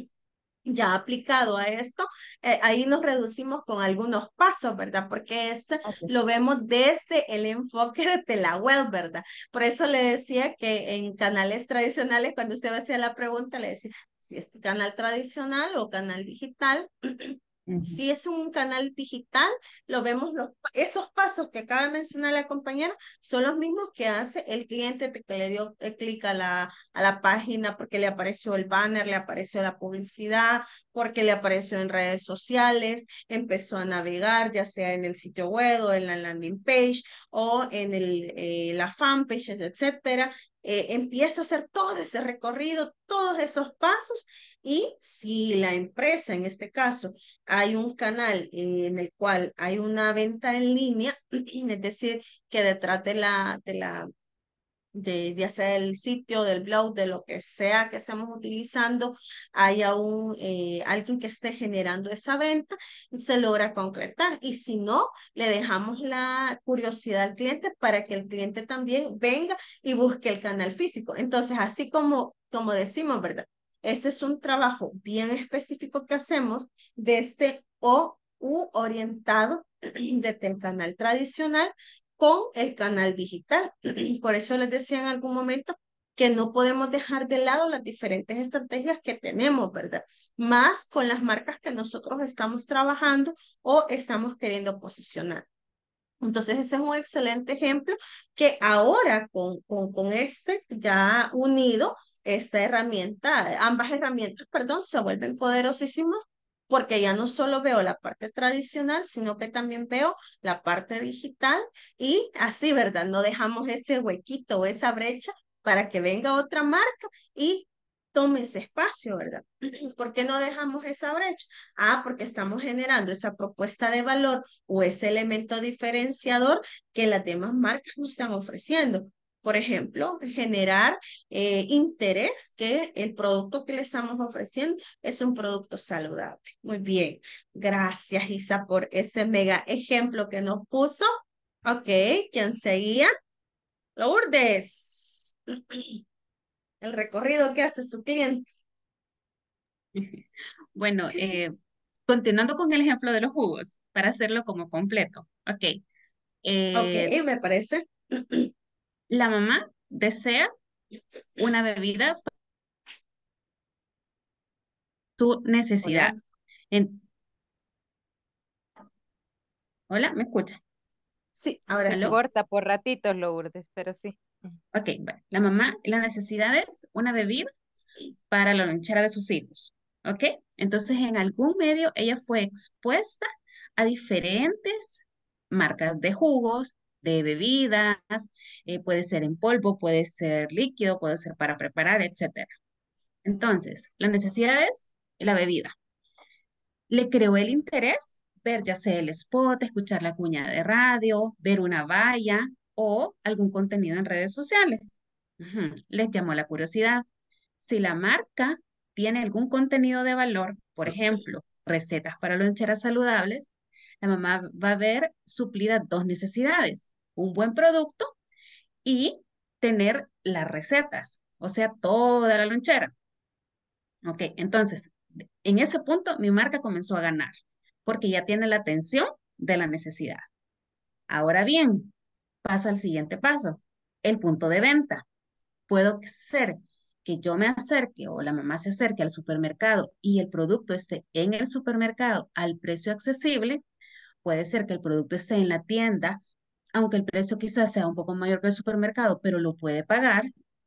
ya aplicado a esto, eh, ahí nos reducimos con algunos pasos, ¿verdad? Porque este Ok. lo vemos desde el enfoque de la web, ¿verdad? Por eso le decía que en canales tradicionales, cuando usted hacía la pregunta, le decía si es canal tradicional o canal digital. Ujú. Si es un canal digital, lo vemos, los, esos pasos que acaba de mencionar la compañera son los mismos que hace el cliente que le dio eh, clic a la, a la página porque le apareció el banner, le apareció la publicidad, porque le apareció en redes sociales, empezó a navegar, ya sea en el sitio web o en la landing page o en el, eh, la fanpage, etcétera. Eh, empieza a hacer todo ese recorrido, todos esos pasos, y si la empresa, en este caso, hay un canal en el cual hay una venta en línea, es decir, que detrás de la, de la, de, de hacer el sitio, del blog, de lo que sea que estemos utilizando, haya un, eh, alguien que esté generando esa venta, se logra concretar. Y si no, le dejamos la curiosidad al cliente para que el cliente también venga y busque el canal físico. Entonces, así como, como decimos, ¿verdad? Ese es un trabajo bien específico que hacemos desde o u orientado desde el canal tradicional con el canal digital. Por eso les decía en algún momento que no podemos dejar de lado las diferentes estrategias que tenemos, ¿verdad? Más con las marcas que nosotros estamos trabajando o estamos queriendo posicionar. Entonces, ese es un excelente ejemplo que ahora con, con, con este ya unido, esta herramienta, ambas herramientas, perdón, se vuelven poderosísimas porque ya no solo veo la parte tradicional, sino que también veo la parte digital y así, ¿verdad? No dejamos ese huequito o esa brecha para que venga otra marca y tome ese espacio, ¿verdad? ¿Por qué no dejamos esa brecha? Ah, porque estamos generando esa propuesta de valor o ese elemento diferenciador que las demás marcas nos están ofreciendo. Por ejemplo, generar eh, interés que el producto que le estamos ofreciendo es un producto saludable. Muy bien. Gracias, Isa, por ese mega ejemplo que nos puso. Ok, ¿quién seguía? Lourdes. El recorrido que hace su cliente. Bueno, eh, continuando con el ejemplo de los jugos, para hacerlo como completo. Ok. Ok, Eh, me parece. la mamá desea una bebida para su necesidad. Hola. En- Hola, ¿me escucha? Sí, ahora Se ¿Aló? sí. corta por ratitos, Lourdes, pero sí. Ok, bueno, la mamá, la necesidad es una bebida para la lonchera de sus hijos. ¿Ok? Entonces, en algún medio ella fue expuesta a diferentes marcas de jugos, de bebidas, eh, puede ser en polvo, puede ser líquido, puede ser para preparar, etcétera. Entonces, la necesidad es la bebida. Le creó el interés ver ya sea el spot, escuchar la cuña de radio, ver una valla o algún contenido en redes sociales. Ujú. Les llamó la curiosidad. Si la marca tiene algún contenido de valor, por ejemplo, recetas para loncheras saludables, la mamá va a ver suplidas dos necesidades, un buen producto y tener las recetas, o sea, toda la lonchera. Ok, entonces, en ese punto mi marca comenzó a ganar, porque ya tiene la atención de la necesidad. Ahora bien, pasa al siguiente paso, el punto de venta. Puedo ser que yo me acerque o la mamá se acerque al supermercado y el producto esté en el supermercado al precio accesible. Puede ser que el producto esté en la tienda, aunque el precio quizás sea un poco mayor que el supermercado, pero lo puede pagar.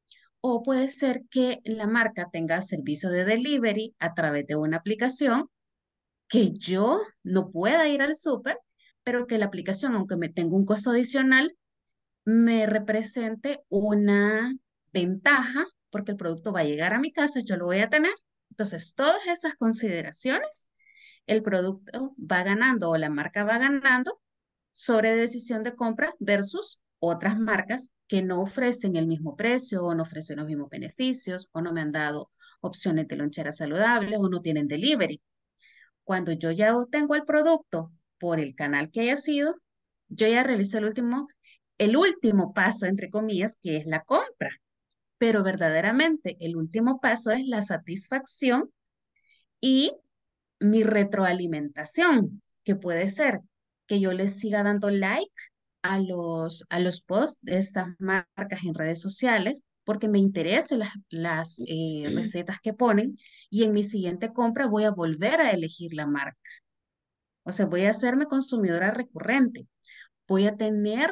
O puede ser que la marca tenga servicio de delivery a través de una aplicación que yo no pueda ir al súper, pero que la aplicación, aunque me tenga un costo adicional, me represente una ventaja porque el producto va a llegar a mi casa, yo lo voy a tener. Entonces, todas esas consideraciones, el producto va ganando o la marca va ganando sobre decisión de compra versus otras marcas que no ofrecen el mismo precio o no ofrecen los mismos beneficios o no me han dado opciones de loncheras saludables o no tienen delivery. Cuando yo ya obtengo el producto por el canal que haya sido, yo ya realicé el último, el último paso, entre comillas, que es la compra. Pero verdaderamente el último paso es la satisfacción y mi retroalimentación, que puede ser que yo les siga dando like a los, a los posts de estas marcas en redes sociales porque me interesan las, las eh, recetas que ponen y en mi siguiente compra voy a volver a elegir la marca. O sea, voy a hacerme consumidora recurrente. Voy a tener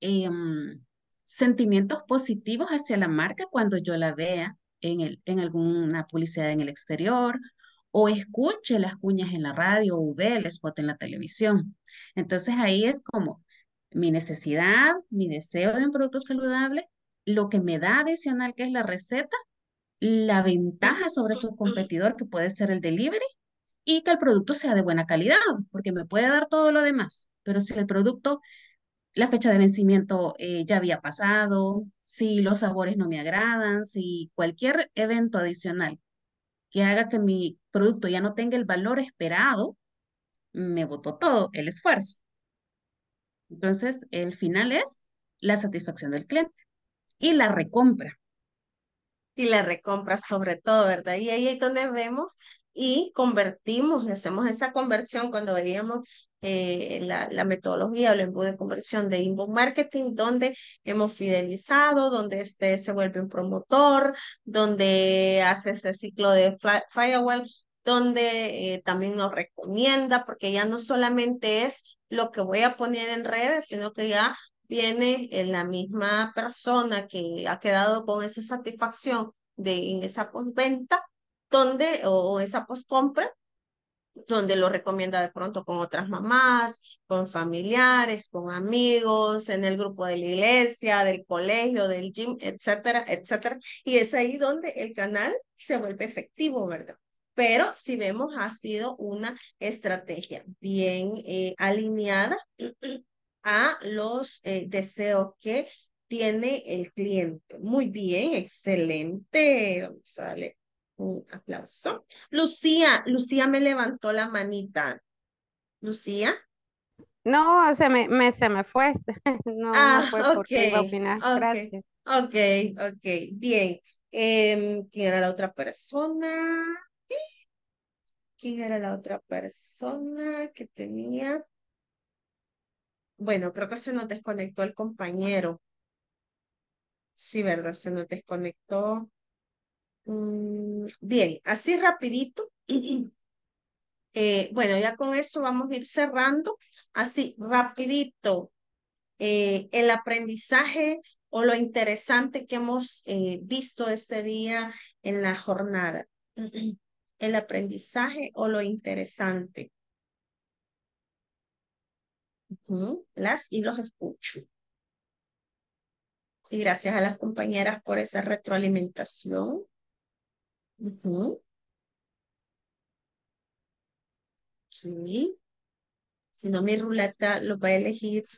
em, sentimientos positivos hacia la marca cuando yo la vea en, el, en alguna publicidad en el exterior o escuche las cuñas en la radio o vea el spot en la televisión. Entonces ahí es como mi necesidad, mi deseo de un producto saludable, lo que me da adicional que es la receta, la ventaja sobre su competidor que puede ser el delivery y que el producto sea de buena calidad, porque me puede dar todo lo demás, pero si el producto, la fecha de vencimiento eh, ya había pasado, si los sabores no me agradan, si cualquier evento adicional que haga que mi producto ya no tenga el valor esperado, me botó todo el esfuerzo. Entonces, el final es la satisfacción del cliente y la recompra. Y la recompra sobre todo, ¿verdad? Y ahí es donde vemos y convertimos, hacemos esa conversión cuando veíamos eh, la, la metodología o el embudo de conversión de inbound marketing, donde hemos fidelizado, donde este se vuelve un promotor, donde hace ese ciclo de fly- firewall, donde eh, también nos recomienda, porque ya no solamente es lo que voy a poner en redes, sino que ya viene en la misma persona que ha quedado con esa satisfacción de en esa postventa, donde, o esa postcompra, donde lo recomienda de pronto con otras mamás, con familiares, con amigos, en el grupo de la iglesia, del colegio, del gym, etcétera, etcétera. Y es ahí donde el canal se vuelve efectivo, ¿verdad? Pero si vemos, ha sido una estrategia bien eh, alineada a los eh, deseos que tiene el cliente. Muy bien, excelente. Vamos a darle un aplauso. Lucía, Lucía me levantó la manita. Lucía. No, se me, me, se me fue. No, no Ah, fue ok, porque iba a opinar. ok, Gracias. ok, ok. Bien. Em, ¿quién era la otra persona? ¿Quién era la otra persona que tenía? Bueno, creo que se nos desconectó el compañero. Sí, ¿verdad? Se nos desconectó. Mm, bien, así rapidito. Eh, bueno, ya con eso vamos a ir cerrando. Así, rapidito. Eh, el aprendizaje o lo interesante que hemos eh, visto este día en la jornada. El aprendizaje o lo interesante. Ujú, las y los escucho. Y gracias a las compañeras por esa retroalimentación. Ujú, sí. Si no, mi ruleta lo va a elegir.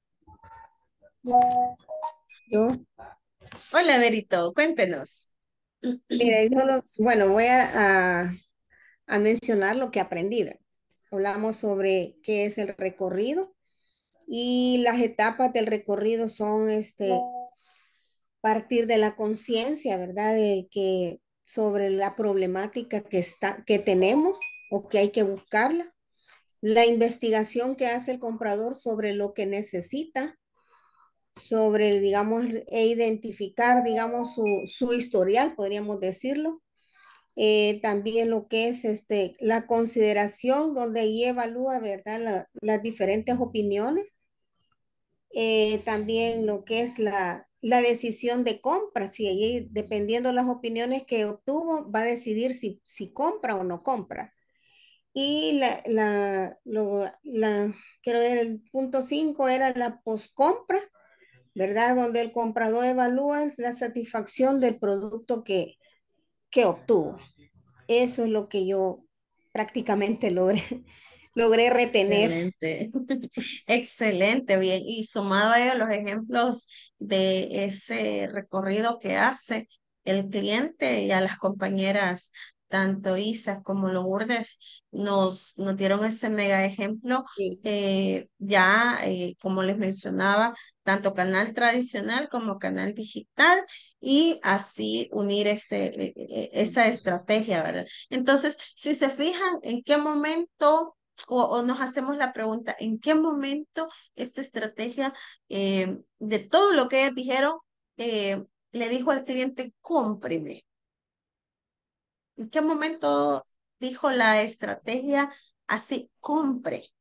Yo, Hola, Berito, cuéntenos. mira, yo lo- bueno, voy a, a- a mencionar lo que aprendí, ¿verdad? Hablamos sobre qué es el recorrido y las etapas del recorrido son este, partir de la conciencia, ¿verdad? De que sobre la problemática que está, que tenemos o que hay que buscarla, la investigación que hace el comprador sobre lo que necesita, sobre, digamos, e identificar, digamos, su, su historial, podríamos decirlo. Eh, también lo que es este, la consideración donde ahí evalúa, ¿verdad? La- las diferentes opiniones. Eh, también lo que es la, la decisión de compra, si ahí, dependiendo de las opiniones que obtuvo, va a decidir si, si compra o no compra. Y la, la, lo- la, quiero ver, el punto cinco era la poscompra, ¿verdad? Donde el comprador evalúa la satisfacción del producto que, que obtuvo. Eso es lo que yo prácticamente logré, logré retener. Excelente, excelente, bien. Y sumado a ello los ejemplos de ese recorrido que hace el cliente y a las compañeras, tanto Isa como Lourdes, nos, nos dieron ese mega ejemplo. Sí, eh, ya, eh, como les mencionaba, tanto canal tradicional como canal digital y así unir ese, eh, eh, esa estrategia, ¿verdad? Entonces, si se fijan, ¿en qué momento? O, o nos hacemos la pregunta, ¿en qué momento esta estrategia eh, de todo lo que ellas dijeron eh, le dijo al cliente, cómpreme? ¿En qué momento dijo la estrategia así, compre?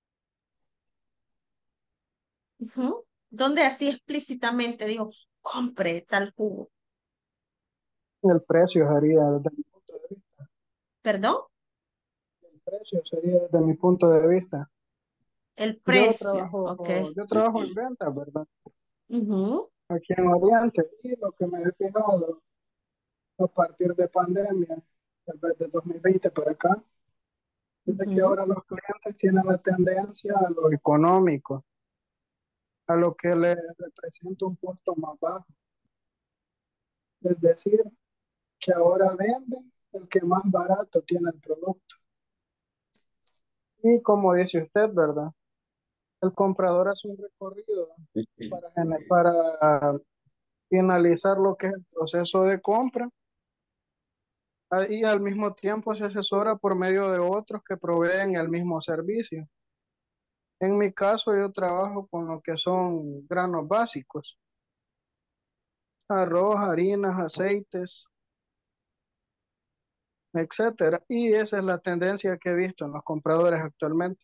Ujú. ¿Dónde así explícitamente dijo, compre tal jugo? El precio sería, desde mi punto de vista, ¿Perdón? el precio sería desde mi punto de vista. El Yo precio, ok. trabajo, yo trabajo en ventas, ¿verdad? Ujú, Aquí en Oriente, y lo que me he fijado a partir de pandemia, tal vez de dos mil veinte para acá, es de que ujú. ahora los clientes tienen la tendencia a lo económico, a lo que les representa un costo más bajo. Es decir, que ahora venden el que más barato tiene el producto. Y como dice usted, ¿verdad? El comprador hace un recorrido para, gener- para finalizar lo que es el proceso de compra ah, y al mismo tiempo se asesora por medio de otros que proveen el mismo servicio. En mi caso, yo trabajo con lo que son granos básicos, arroz, harinas, aceites, etcétera. Y esa es la tendencia que he visto en los compradores actualmente.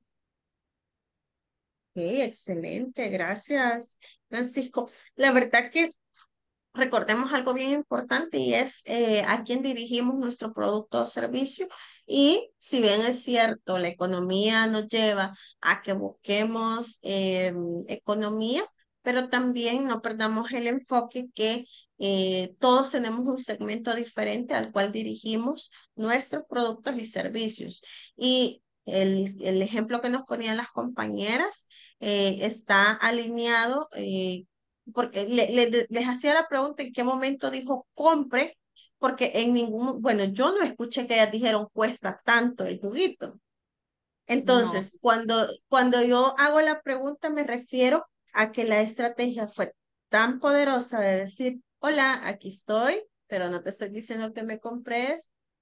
Ok, excelente, gracias, Francisco. La verdad que recordemos algo bien importante y es eh, a quién dirigimos nuestro producto o servicio. Y si bien es cierto, la economía nos lleva a que busquemos eh, economía, pero también no perdamos el enfoque que eh, todos tenemos un segmento diferente al cual dirigimos nuestros productos y servicios. Y el, el ejemplo que nos ponían las compañeras eh, está alineado. Eh, porque le- le- les hacía la pregunta en qué momento dijo compre, porque en ningún, bueno, yo no escuché que ellas dijeron cuesta tanto el juguito. No, Entonces, cuando, cuando yo hago la pregunta, me refiero a que la estrategia fue tan poderosa de decir, hola, aquí estoy, pero no te estoy diciendo que me compres,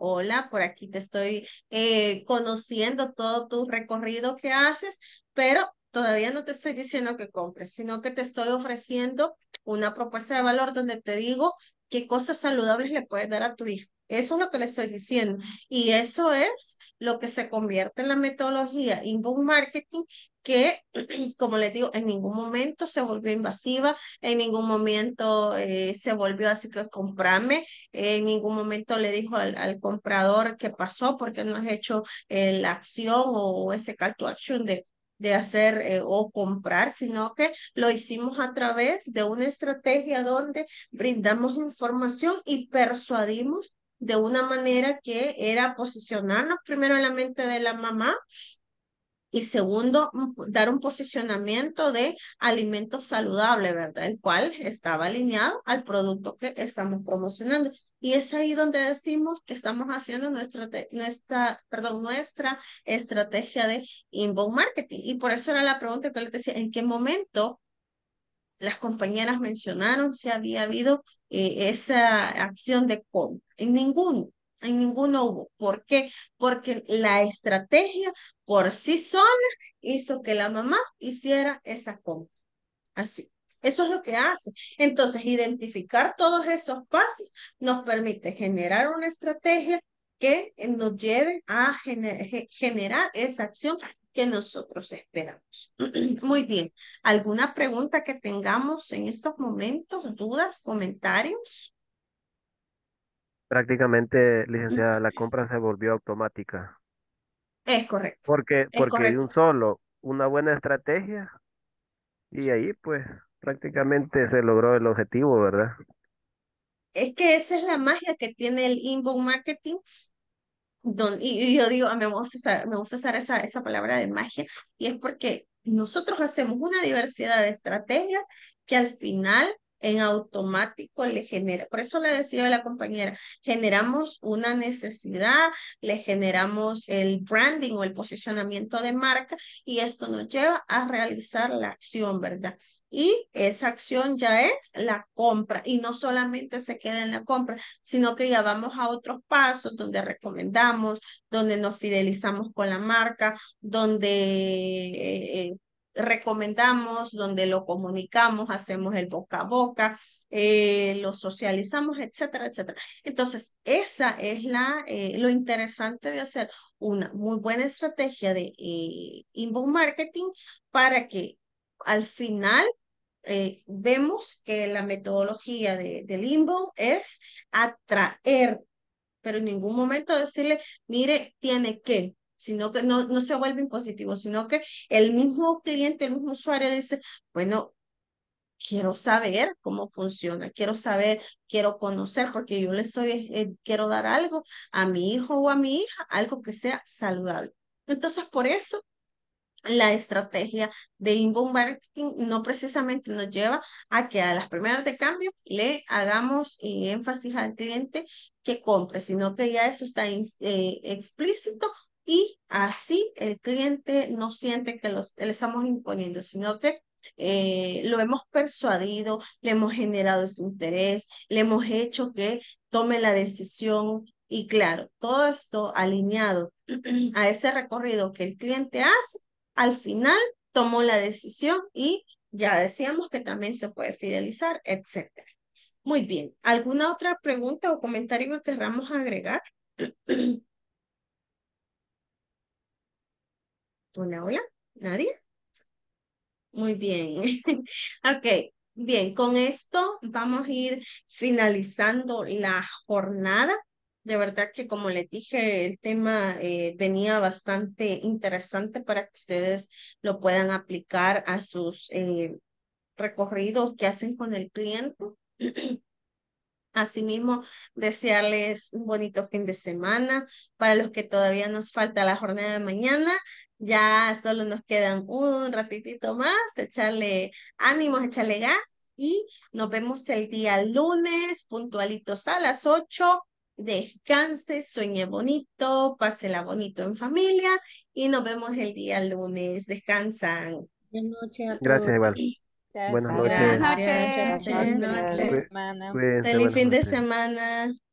hola, por aquí te estoy eh, conociendo todo tu recorrido que haces, pero todavía no te estoy diciendo que compres, sino que te estoy ofreciendo una propuesta de valor donde te digo qué cosas saludables le puedes dar a tu hijo. Eso es lo que le estoy diciendo. Y eso es lo que se convierte en la metodología inbound marketing que, como les digo, en ningún momento se volvió invasiva, en ningún momento eh, se volvió así que comprame, en ningún momento le dijo al, al comprador qué pasó, porque no has hecho eh, la acción o ese call to action de, de hacer eh, o comprar, sino que lo hicimos a través de una estrategia donde brindamos información y persuadimos de una manera que era posicionarnos primero en la mente de la mamá y segundo, un- dar un posicionamiento de alimento saludable, ¿verdad? El cual estaba alineado al producto que estamos promocionando. Y es ahí donde decimos que estamos haciendo nuestra, te- nuestra, perdón, nuestra estrategia de inbound marketing. Y por eso era la pregunta que les decía, ¿en qué momento las compañeras mencionaron si había habido eh, esa acción de compra? En ninguno, en ninguno hubo. ¿Por qué? Porque la estrategia por sí sola hizo que la mamá hiciera esa compra. Así. Eso es lo que hace. Entonces, identificar todos esos pasos nos permite generar una estrategia que nos lleve a gener- ge- generar esa acción que nosotros esperamos. Muy bien. ¿Alguna pregunta que tengamos en estos momentos? ¿Dudas? ¿Comentarios? Prácticamente, licenciada, la compra se volvió automática. Es correcto. Porque, Es porque de correcto. un solo, una buena estrategia y ahí pues prácticamente se logró el objetivo, ¿verdad? Es que esa es la magia que tiene el inbound marketing. Don, y, y yo digo, a mí me gusta usar, me gusta usar esa, esa palabra de magia, y es porque nosotros hacemos una diversidad de estrategias que al final en automático le genera. Por eso le decía a la compañera, generamos una necesidad, le generamos el branding o el posicionamiento de marca, y esto nos lleva a realizar la acción, ¿verdad? Y esa acción ya es la compra, y no solamente se queda en la compra, sino que ya vamos a otros pasos donde recomendamos, donde nos fidelizamos con la marca, donde eh, eh, recomendamos, donde lo comunicamos, hacemos el boca a boca, eh, lo socializamos, etcétera, etcétera. Entonces, esa es la, eh, lo interesante de hacer una muy buena estrategia de eh, inbound marketing para que al final eh, vemos que la metodología de, del inbound es atraer, pero en ningún momento decirle, mire, tiene que, sino que no, no se vuelve impositivo, sino que el mismo cliente, el mismo usuario dice, bueno, quiero saber cómo funciona, quiero saber, quiero conocer, porque yo le estoy, eh, quiero dar algo a mi hijo o a mi hija, algo que sea saludable. Entonces, por eso la estrategia de inbound marketing no precisamente nos lleva a que a las primeras de cambio le hagamos eh, énfasis al cliente que compre, sino que ya eso está in- eh, explícito y así el cliente no siente que los, le estamos imponiendo, sino que eh, lo hemos persuadido, le hemos generado ese interés, le hemos hecho que tome la decisión. Y claro, todo esto alineado a ese recorrido que el cliente hace, al final tomó la decisión y ya decíamos que también se puede fidelizar, etcétera. Muy bien. ¿Alguna otra pregunta o comentario que querramos agregar? Hola, hola. ¿Nadie? Muy bien. Ok, bien, con esto vamos a ir finalizando la jornada. De verdad que como les dije, el tema eh, venía bastante interesante para que ustedes lo puedan aplicar a sus eh, recorridos que hacen con el cliente. Asimismo, desearles un bonito fin de semana. Para los que todavía nos falta la jornada de mañana, ya solo nos quedan un ratitito más, echarle ánimos, echarle ganas y nos vemos el día lunes, puntualitos a las ocho. Descanse, sueñe bonito, pásela bonito en familia y nos vemos el día lunes. Descansan. Buenas noches a todos. Gracias, igual. Buenas Gracias. Buenas noches. Gracias. noches. Feliz Noches. noche. Cuí- Semana. Cuídense, Feliz buenas fin de noches. semana.